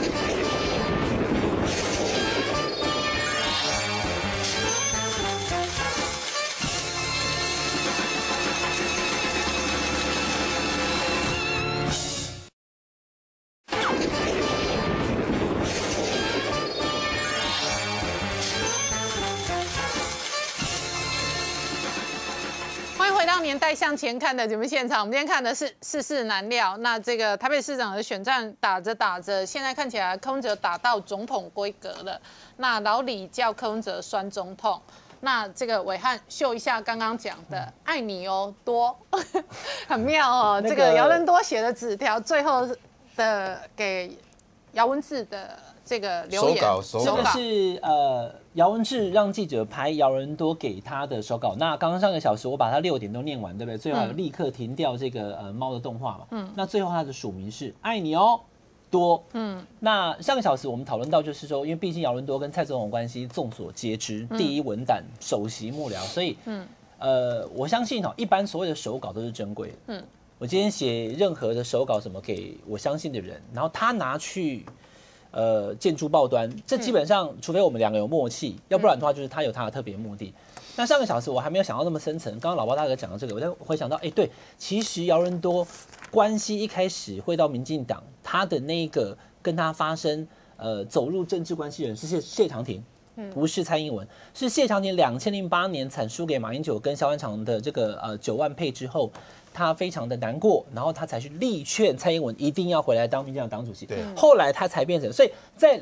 年代向前看的节目现场，我们今天看的是世事难料。那这个台北市长的选战打着，现在看起来柯文哲打到总统规格了。那老李叫柯文哲酸总统，那这个暐瀚秀一下刚刚讲的“爱你哦多”，很妙哦。这个姚人多写的纸条，最后的给姚文智的这个留言这个是姚文智让记者拍姚人多给他的手稿。那刚刚上个小时我把他6点都念完，对不对？最后立刻停掉这个猫的动画嘛。那最后他的署名是爱你哦多。那上个小时我们讨论到就是说，因为毕竟姚人多跟蔡总统关系众所皆知，第一文胆，首席幕僚，所以我相信一般所谓的手稿都是珍贵的。我今天写任何的手稿什么给我相信的人，然后他拿去见诸报端，这基本上除非我们两个有默契，要不然的话就是他有他的特别目的。那上个小时我还没有想到那么深层，刚刚老包大哥讲到这个，我就回想到，对，其实姚人多关系一开始会到民进党，他的那个跟他发生走入政治关系的人是谢长廷。不是蔡英文，是谢长廷2008年惨输给马英九跟萧万长的这个9万配之后，他非常的难过，然后他才去力劝蔡英文一定要回来当民进党党主席。后来他才变成，所以在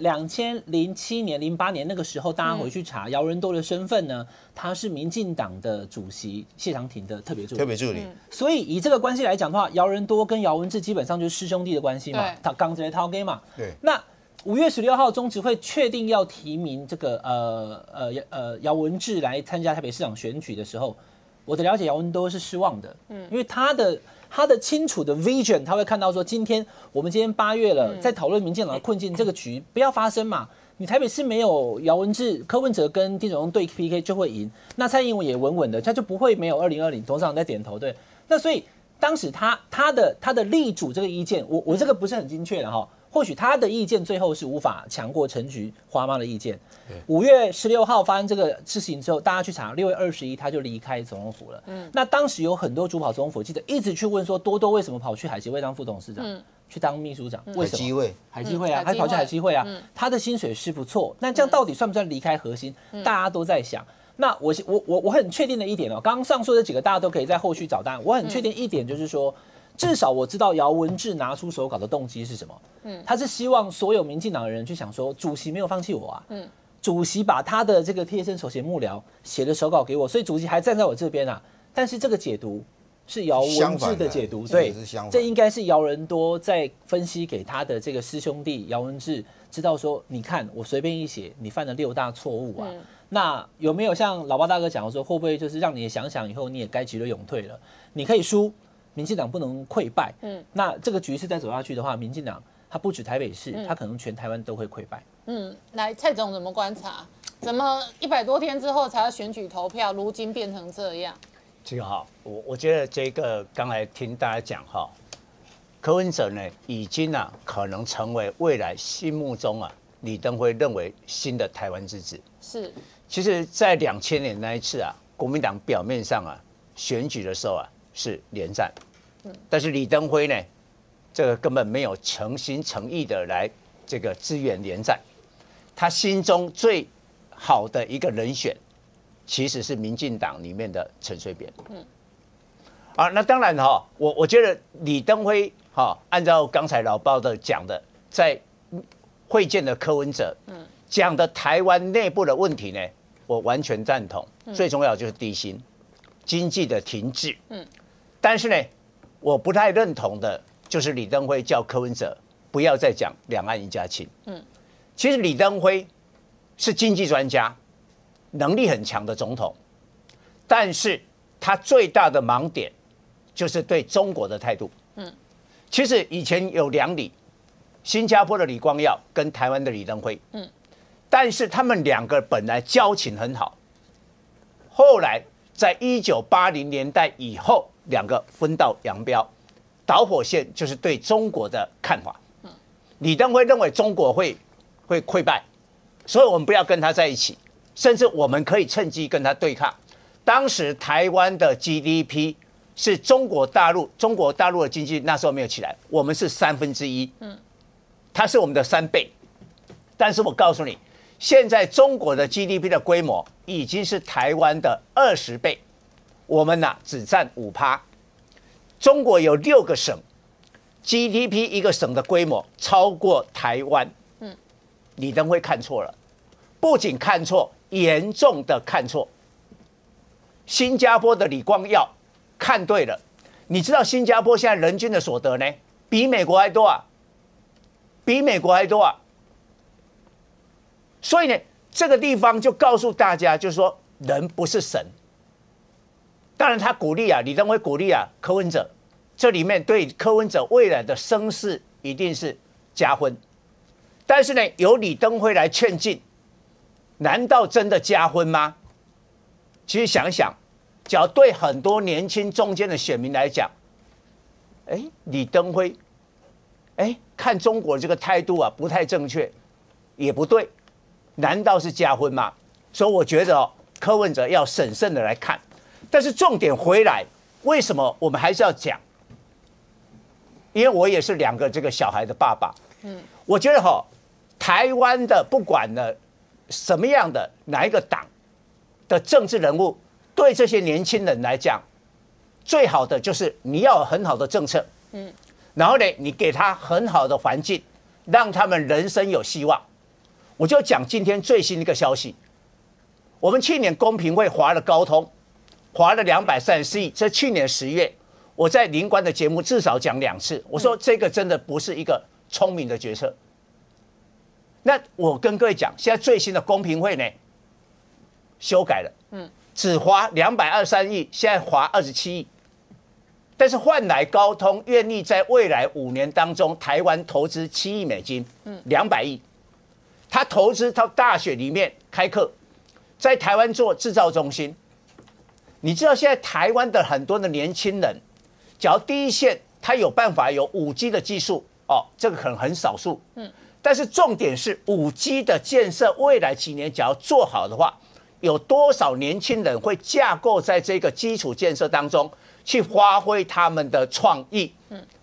2007年、08年那个时候，大家回去查姚人多的身份呢，他是民进党的主席谢长廷的特别助理。所以以这个关系来讲的话，姚人多跟姚文智基本上就是师兄弟的关系嘛，他刚直接掏给嘛。对，那5月16号中执会确定要提名这个姚文智来参加台北市长选举的时候，我的了解姚文多是失望的，因为他的清楚的 vision， 他会看到说，我们今天8月了，在讨论民进党的困境，这个局不要发生嘛。你台北市没有姚文智、柯文哲跟丁守中对 PK 就会赢，那蔡英文也稳稳的，他就不会没有2020。董事长在点头，对，那所以当时他的力主这个意见，我这个不是很精确的哈。或许他的意见最后是无法强过陈菊花妈的意见。5月16号发生这个事情之后，大家去查，6月21他就离开总统府了。那当时有很多主跑总统府记者一直去问说，多多为什么跑去海协会当副董事长？ 去当秘书长，为什么？海基会啊，他跑去海基会啊，他的薪水是不错。那这样到底算不算离开核心？大家都在想。那我很确定的一点哦，刚刚上述这几个大家都可以在后续找答案。我很确定一点就是说，至少我知道姚文智拿出手稿的动机是什么。他是希望所有民进党的人去想说，主席没有放弃我啊。主席把他的这个贴身手写幕僚写的手稿给我，所以主席还站在我这边啊。但是这个解读是姚文智的解读，对，这应该是姚人多在分析给他的这个师兄弟姚文智，知道说，你看我随便一写，你犯了6大错误啊。那有没有像老包大哥讲的说，会不会就是让你想想以后你也该急流勇退了？你可以输，民进党不能溃败。那这个局势再走下去的话，民进党它不止台北市，它可能全台湾都会溃败。 来，蔡总怎么观察？怎么100多天之后才要选举投票，如今变成这样？ 这个哈，我觉得这个刚才听大家讲哈，柯文哲呢已经可能成为未来心目中李登辉认为新的台湾之子。是，其实，在2000年那一次国民党表面上选举的时候是连战，但是李登辉呢，这个根本没有诚心诚意的来这个支援连战，他心中最好的一个人选，其实是民进党里面的陈水扁。那当然我觉得李登辉按照刚才老包的讲的，在会见的柯文哲讲的台湾内部的问题呢，我完全赞同。最重要就是低薪、经济的停滞。但是呢，我不太认同的就是李登辉叫柯文哲不要再讲两岸一家亲。其实李登辉是经济专家，能力很强的总统，但是他最大的盲点就是对中国的态度。其实以前有2李，新加坡的李光耀跟台湾的李登辉。但是他们2个本来交情很好，后来在1980年代以后，2个分道扬镳，导火线就是对中国的看法。李登辉认为中国会溃败，所以我们不要跟他在一起，甚至我们可以趁机跟他对抗。当时台湾的 GDP 是中国大陆的经济那时候没有起来，我们是1/3，它是我们的3倍。但是我告诉你，现在中国的 GDP 的规模已经是台湾的20倍，我们只占5%。中国有6个省 ，GDP 一个省的规模超过台湾。李登辉看错了，不仅看错，严重的看错。新加坡的李光耀看对了，你知道新加坡现在人均的所得呢，比美国还多啊，比美国还多啊。所以呢，这个地方就告诉大家，就是说人不是神。当然，他鼓励李登辉鼓励柯文哲，这里面对柯文哲未来的声势一定是加分。但是呢，由李登辉来劝进，难道真的加分吗？其实想想，只要对很多年轻中间的选民来讲，李登辉，看中国这个态度不太正确，也不对，难道是加分吗？所以我觉得柯文哲要审慎的来看。但是重点回来，为什么我们还是要讲？因为我也是2个这个小孩的爸爸。我觉得台湾的不管什么样的哪一个党的政治人物，对这些年轻人来讲，最好的就是你要有很好的政策，然后呢，你给他很好的环境，让他们人生有希望。我就讲今天最新的一个消息，我们去年公平会划了高通，划了234亿，这去年10月，我在林官的节目至少讲2次，我说这个真的不是一个聪明的决策。那我跟各位讲，现在最新的公平会呢，修改了，只划223亿，现在划27亿，但是换来高通愿意在未来5年当中，台湾投资7亿美金，200亿，他投资到大学里面开课，在台湾做制造中心。你知道现在台湾的很多的年轻人，只要第一线他有办法有5G 的技术，这个可能很少数，但是重点是5G 的建设，未来几年只要做好的话，有多少年轻人会架构在这个基础建设当中去发挥他们的创意，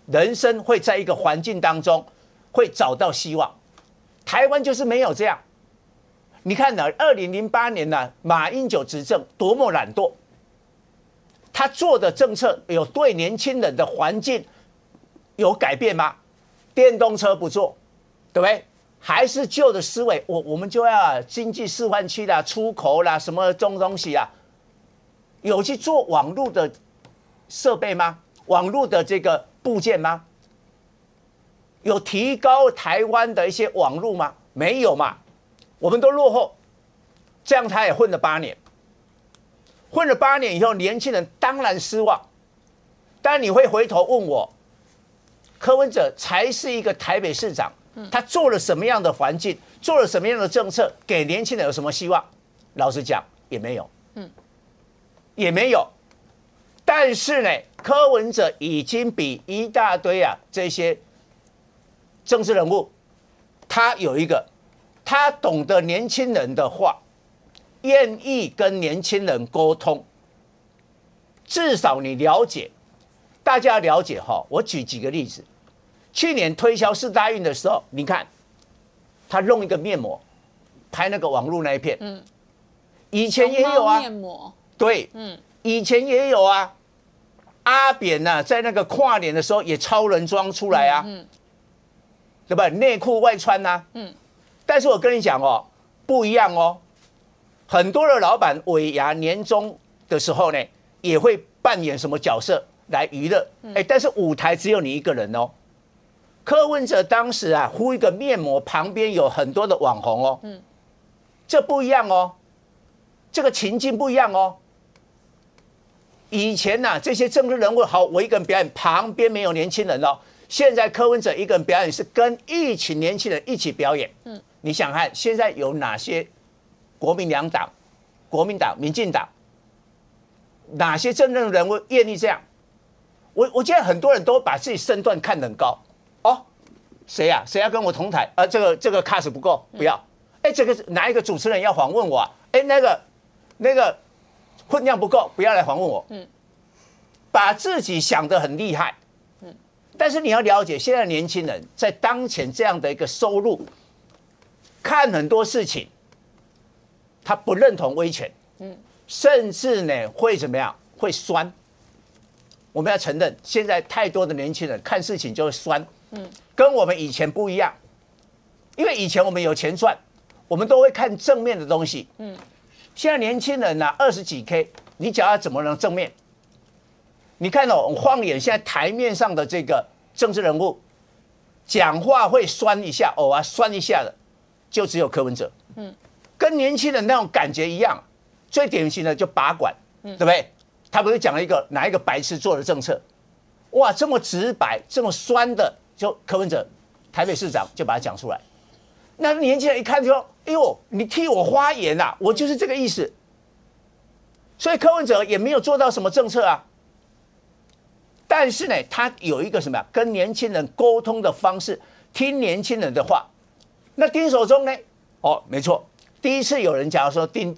人生会在一个环境当中会找到希望。台湾就是没有这样。你看呢，2008年呢，马英九执政多么懒惰，他做的政策有对年轻人的环境有改变吗？电动车不做，对不对？还是旧的思维，我们就要经济示范区啦、出口啦、什么东西啊，有去做网络的设备吗？网络的这个部件吗？有提高台湾的一些网络吗？没有嘛，我们都落后。这样他也混了8年，混了8年以后，年轻人当然失望。当然你会回头问我，柯文哲才是一个台北市长。他做了什么样的环境，做了什么样的政策，给年轻人有什么希望？老实讲，也没有，也没有。但是呢，柯文哲已经比一大堆这些政治人物，他有一个，他懂得年轻人的话，愿意跟年轻人沟通。至少你了解，大家了解哈。我举几个例子。去年推销4大运的时候，你看他弄一个面膜，拍那个网络那一片，以前也有啊， 面膜， 对，以前也有啊。阿扁啊，在那个跨年的时候也超人装出来啊，对吧？内裤外穿啊，但是我跟你讲哦，不一样哦。很多的老板尾牙年终的时候呢，也会扮演什么角色来娱乐，但是舞台只有你一个人哦。柯文哲当时敷一个面膜，旁边有很多的网红哦，这不一样哦，这个情境不一样哦。以前这些政治人物好，我一个人表演，旁边没有年轻人哦。现在柯文哲一个人表演是跟一群年轻人一起表演，你想看现在有哪些国民两党、国民党、民进党，哪些政治人物愿意这样？我觉得很多人都把自己身段看得很高。谁呀？谁要跟我同台？这个 cast 不够，不要。这个哪一个主持人要访问我啊？那个分量不够，不要来访问我。把自己想得很厉害。但是你要了解，现在年轻人在当前这样的一个收入，看很多事情，他不认同威权，甚至呢会怎么样？会酸。我们要承认，现在太多的年轻人看事情就会酸。跟我们以前不一样，因为以前我们有钱赚，我们都会看正面的东西。现在年轻人20几 K， 你讲他怎么能正面？你看我晃眼现在台面上的这个政治人物，讲话会酸一下，酸一下的，就只有柯文哲。跟年轻人那种感觉一样。最典型的就拔管，对不对？他不是讲了哪一个白痴做的政策？哇，这么直白，这么酸的。就柯文哲，台北市长就把它讲出来，那年轻人一看就说：“哎呦，你替我发言啊，我就是这个意思。”所以柯文哲也没有做到什么政策啊，但是呢，他有一个什么跟年轻人沟通的方式，听年轻人的话。那丁守中呢？没错，第一次有人讲说丁，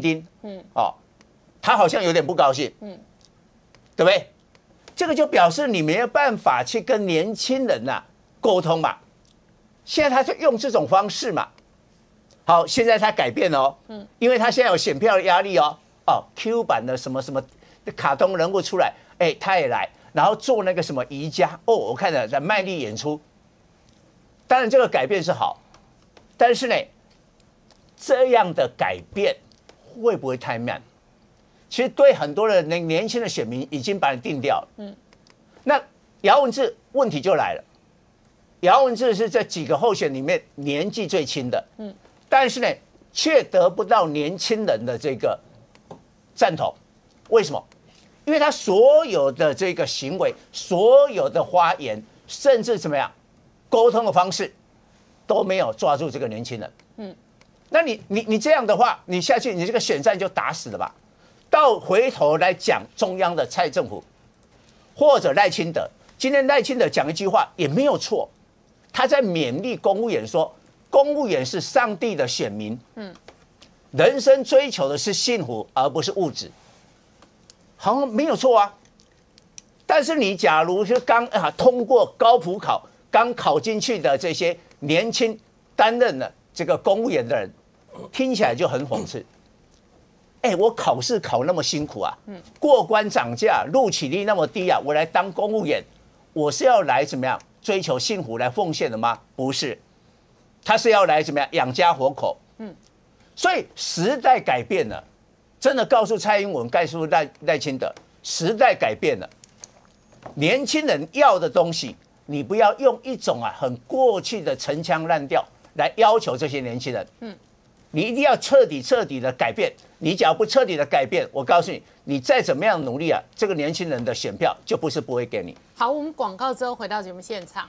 他好像有点不高兴，对不对？这个就表示你没有办法去跟年轻人沟通嘛。现在他就用这种方式嘛。好，现在他改变了哦，因为他现在有选票的压力哦。Q 版的什么什么卡通人物出来，他也来，然后做那个什么宜家我看了在卖力演出。当然这个改变是好，但是呢，这样的改变会不会太慢？其实对很多的年轻的选民已经把你定掉了。那姚文智问题就来了，姚文智是这几个候选里面年纪最轻的，但是呢，却得不到年轻人的这个赞同。为什么？因为他所有的这个行为，所有的发言，甚至怎么样沟通的方式，都没有抓住这个年轻人。那你这样的话，你下去，你这个选战就打死了吧？到回头来讲中央的蔡政府，或者赖清德，今天赖清德讲一句话也没有错，他在勉励公务员说，公务员是上帝的选民，人生追求的是幸福而不是物质，好像没有错啊。 但是你假如是刚通过高普考，刚考进去的这些年轻担任了这个公务员的人，听起来就很讽刺。我考试考那么辛苦啊，过关涨价，录取率那么低啊，我来当公务员，我是要来怎么样追求幸福来奉献的吗？不是，他是要来怎么样养家活口。所以时代改变了，真的告诉蔡英文，告诉赖清德，时代改变了，年轻人要的东西，你不要用一种很过去的陈腔滥调来要求这些年轻人。你一定要彻底的改变。你只要不彻底的改变，我告诉你，你再怎么样努力这个年轻人的选票就不是不会给你。 好，我们广告之后回到节目现场。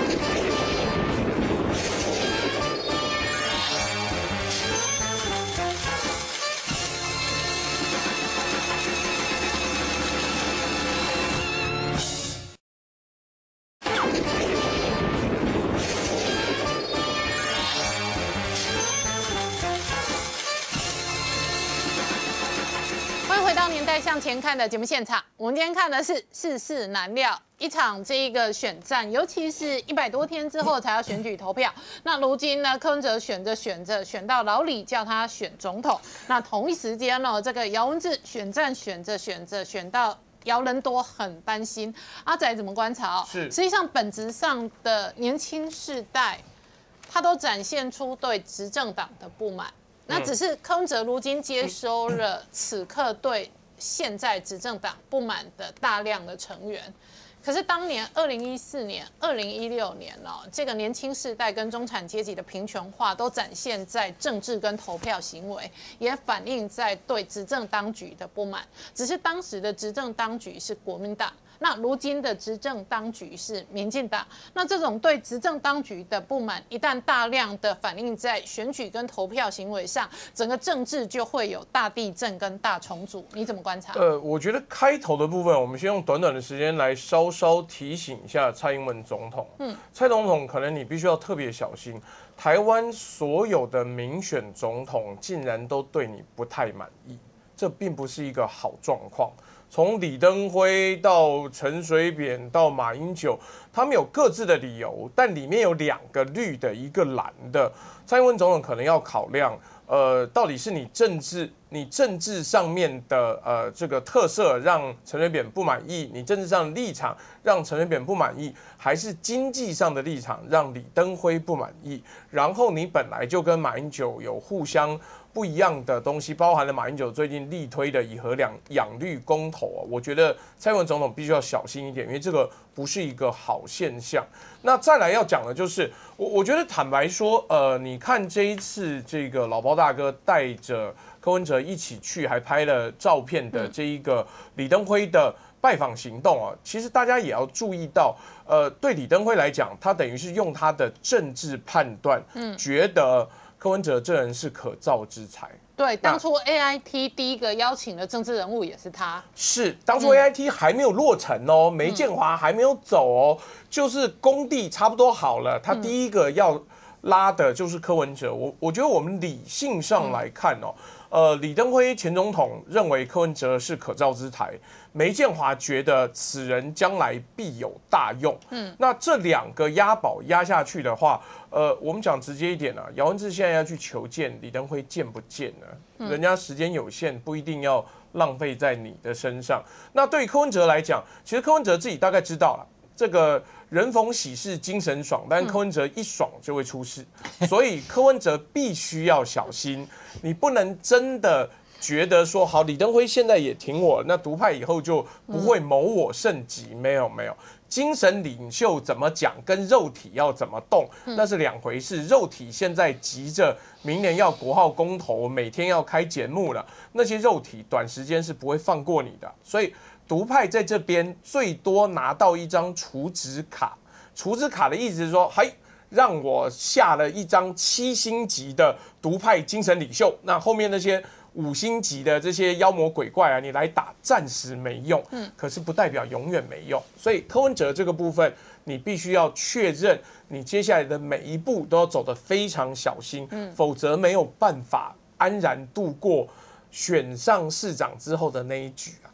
向前看的节目现场，我们今天看的是世事难料一场这一个选战，尤其是100多天之后才要选举投票。那如今呢，柯文哲选到老李叫他选总统，那同一时间呢，这个姚文智选到姚人多，很担心。阿仔怎么观察？实际上本质上的年轻世代，他都展现出对执政党的不满。那只是柯文哲如今接收了此刻对现在执政党不满的大量的成员，可是当年2014年、2016年这个年轻世代跟中产阶级的平权化都展现在政治跟投票行为，也反映在对执政当局的不满。只是当时的执政当局是国民党，那如今的执政当局是民进党。那这种对执政当局的不满，一旦大量的反映在选举跟投票行为上，整个政治就会有大地震跟大重组。你怎么观察？ 我觉得开头的部分，我们先用短短的时间来稍稍提醒一下蔡英文总统。蔡总统可能你必须要特别小心，台湾所有的民选总统竟然都对你不太满意，这并不是一个好状况。从李登辉到陈水扁到马英九，他们有各自的理由，但里面有2个绿的，一个蓝的。蔡英文总统可能要考量，到底是你政治上面的这个特色让陈水扁不满意，你政治上的立场让陈水扁不满意，还是经济上的立场让李登辉不满意？然后你本来就跟马英九有互相不一样的东西，包含了马英九最近力推的以核养绿公投我觉得蔡英文总统必须要小心一点，因为这个不是一个好现象。那再来要讲的就是，我觉得坦白说，你看这一次这个老包大哥带着柯文哲一起去，还拍了照片的这一个李登辉的拜访行动其实大家也要注意到，对李登辉来讲，他等于是用他的政治判断，觉得柯文哲这人是可造之才。 对，当初 AIT 第一个邀请的政治人物也是他。是， 当初 AIT 还没有落成梅建华还没有走就是工地差不多好了，他第一个要拉的就是柯文哲。我觉得我们理性上来看李登辉前总统认为柯文哲是可造之才，梅建华觉得此人将来必有大用。那这2个押宝押下去的话，我们讲直接一点姚文智现在要去求见李登辉，见不见呢？人家时间有限，不一定要浪费在你的身上。那对于柯文哲来讲，其实柯文哲自己大概知道了，这个人逢喜事精神爽，但柯文哲一爽就会出事，所以柯文哲必须要小心，你不能真的觉得说好，李登辉现在也挺我，那独派以后就不会谋我甚极。没有，精神领袖怎么讲，跟肉体要怎么动，那是2回事。肉体现在急着明年要国号公投，每天要开节目了，那些肉体短时间是不会放过你的。所以独派在这边最多拿到一张储值卡，储值卡的意思是说，让我下了一张7星级的独派精神领袖，那后面那些5星级的这些妖魔鬼怪你来打，暂时没用，可是不代表永远没用。所以柯文哲这个部分，你必须要确认，你接下来的每一步都要走得非常小心，否则没有办法安然度过选上市长之后的那一局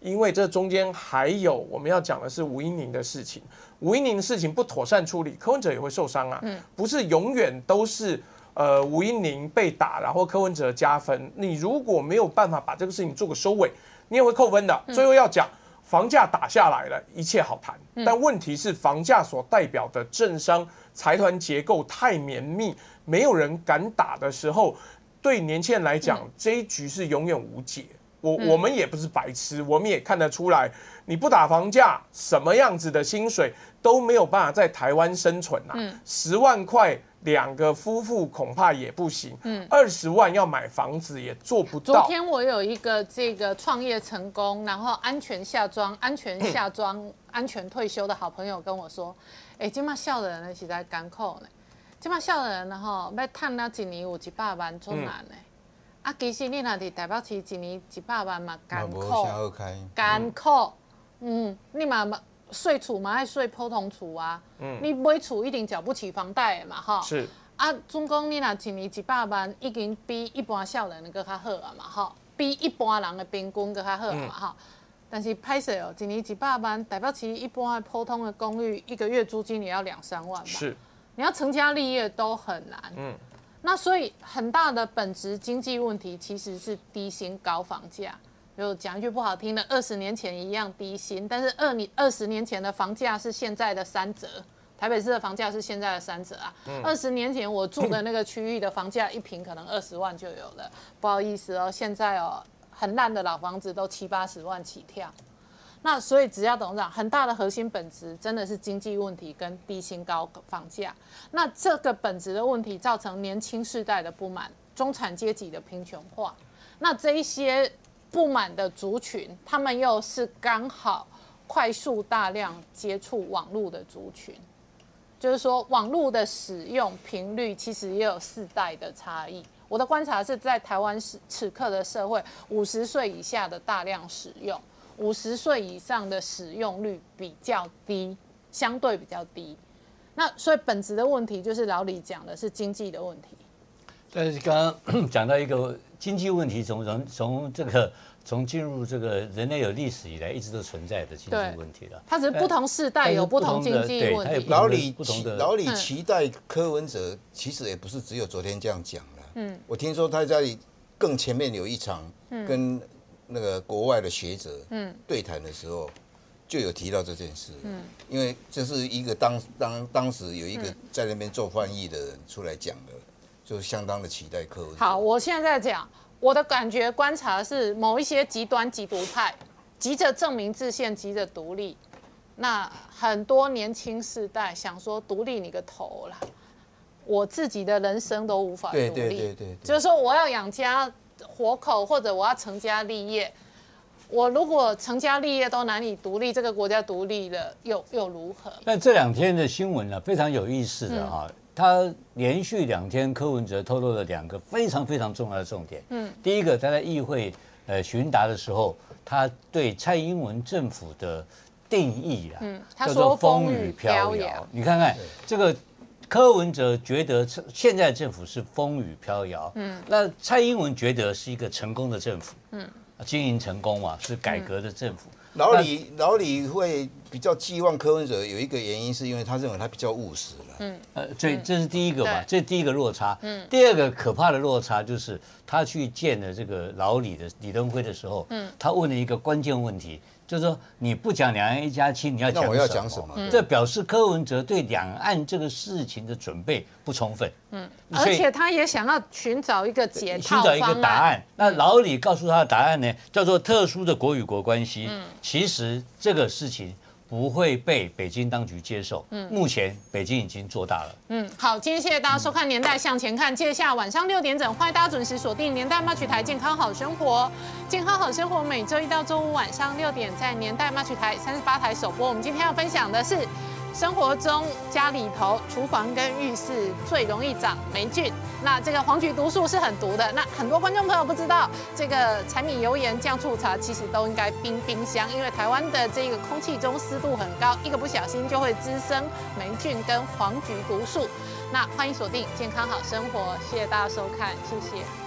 因为这中间还有我们要讲的是吴音宁的事情，吴音宁的事情不妥善处理，柯文哲也会受伤啊，不是永远都是吴音宁被打，然后柯文哲加分，你如果没有办法把这个事情做个收尾，你也会扣分的。最后要讲。房价打下来了，一切好谈。但问题是，房价所代表的政商财团结构太绵密，没有人敢打的时候，对年轻人来讲，这一局是永远无解。我们也不是白痴，我们也看得出来，你不打房价，什么样子的薪水都没有办法在台湾生存啊。10万块2个夫妇恐怕也不行，20万要买房子也做不到。 昨天我有一个这个创业成功，然后安全下庄、安全退休的好朋友跟我说，今嘛少人呢是在艰苦呢，今嘛少人呢吼要赚了一年有100万做难呢。其实你若伫台北市一年100万嘛艰苦，艰苦，你嘛税厝嘛爱税普通厝啊，你买厝一定缴不起房贷的嘛，哈。是。总讲你若一年100万，已经比一般少人搁较好啊嘛，哈，比一般人的平均搁较好啊嘛，哈。但是歹势哦，一年100万，台北市一般的普通的公寓，一个月租金也要2-3万嘛。是。你要成家立业都很难。那所以很大的本质经济问题其实是低薪高房价。就讲一句不好听的，20年前一样低薪，但是20年前的房价是现在的3折，台北市的房价是现在的3折啊。20年前我住的那个区域的房价1坪可能20万就有了，不好意思哦，现在哦很烂的老房子都70-80万起跳。那所以只要董事长很大的核心本质真的是经济问题跟低薪高房价。那这个本质的问题造成年轻世代的不满，中产阶级的贫穷化。那这一些不满的族群，他们又是刚好快速大量接触网络的族群，就是说网络的使用频率其实也有世代的差异。我的观察是在台湾此刻的社会，50岁以下的大量使用。50岁以上的使用率比较低，相对比较低。那所以本质的问题就是老李讲的是经济的问题。 但是刚刚讲到一个经济问题，从进入这个人类有历史以来一直都存在的经济问题了。 它只是不同世代有不同经济问题。 老李期待柯文哲，其实也不是只有昨天这样讲了。我听说他在更前面有一场跟那个国外的学者对谈的时候，就有提到这件事。因为这是一个当时有一个在那边做翻译的人出来讲的，就相当的期待柯文哲。 好，我现在讲我的感觉观察是，某一些极端极独派急着证明制宪，急着独立。那很多年轻世代想说独立你个头啦！我自己的人生都无法独立。对，就是说我要养家活口，或者我要成家立业，我如果成家立业都难以独立，这个国家独立了又如何？ 但这2天的新闻呢，非常有意思的哈，他连续2天柯文哲透露了2个非常非常重要的重点。第一个他在议会询答的时候，他对蔡英文政府的定义啊， 他说风雨飘摇。 你看看这个。柯文哲觉得现在政府是风雨飘摇，那蔡英文觉得是一个成功的政府，经营成功嘛，是改革的政府。 老李会比较寄望柯文哲，有一个原因是因为他认为他比较务实了。 所以这是第一个嘛，这是第一个落差。第二个可怕的落差就是他去见了这个老李的李登辉的时候，他问了一个关键问题。就是说，你不讲两岸1+7，你要讲什么？那我要讲什么？这表示柯文哲对两岸这个事情的准备不充分。 而且他也想要寻找一个解套方案。 寻找一个答案。那老李告诉他的答案呢，叫做特殊的国与国关系。其实这个事情不会被北京当局接受。目前北京已经做大了。 好，今天谢谢大家收看《年代向前看》，接下来晚上6点整，欢迎大家准时锁定年代 Match 台健康好生活。健康好生活每周1到周5晚上6点在年代 Match 台38台首播。我们今天要分享的是生活中家里头厨房跟浴室最容易长霉菌。那这个黄菊毒素是很毒的。那很多观众朋友不知道，这个柴米油盐酱醋茶其实都应该冰箱，因为台湾的这个空气中湿度很高，一个不小心就会滋生霉菌跟黄菊毒素。那欢迎锁定健康好生活，谢谢大家收看，谢谢。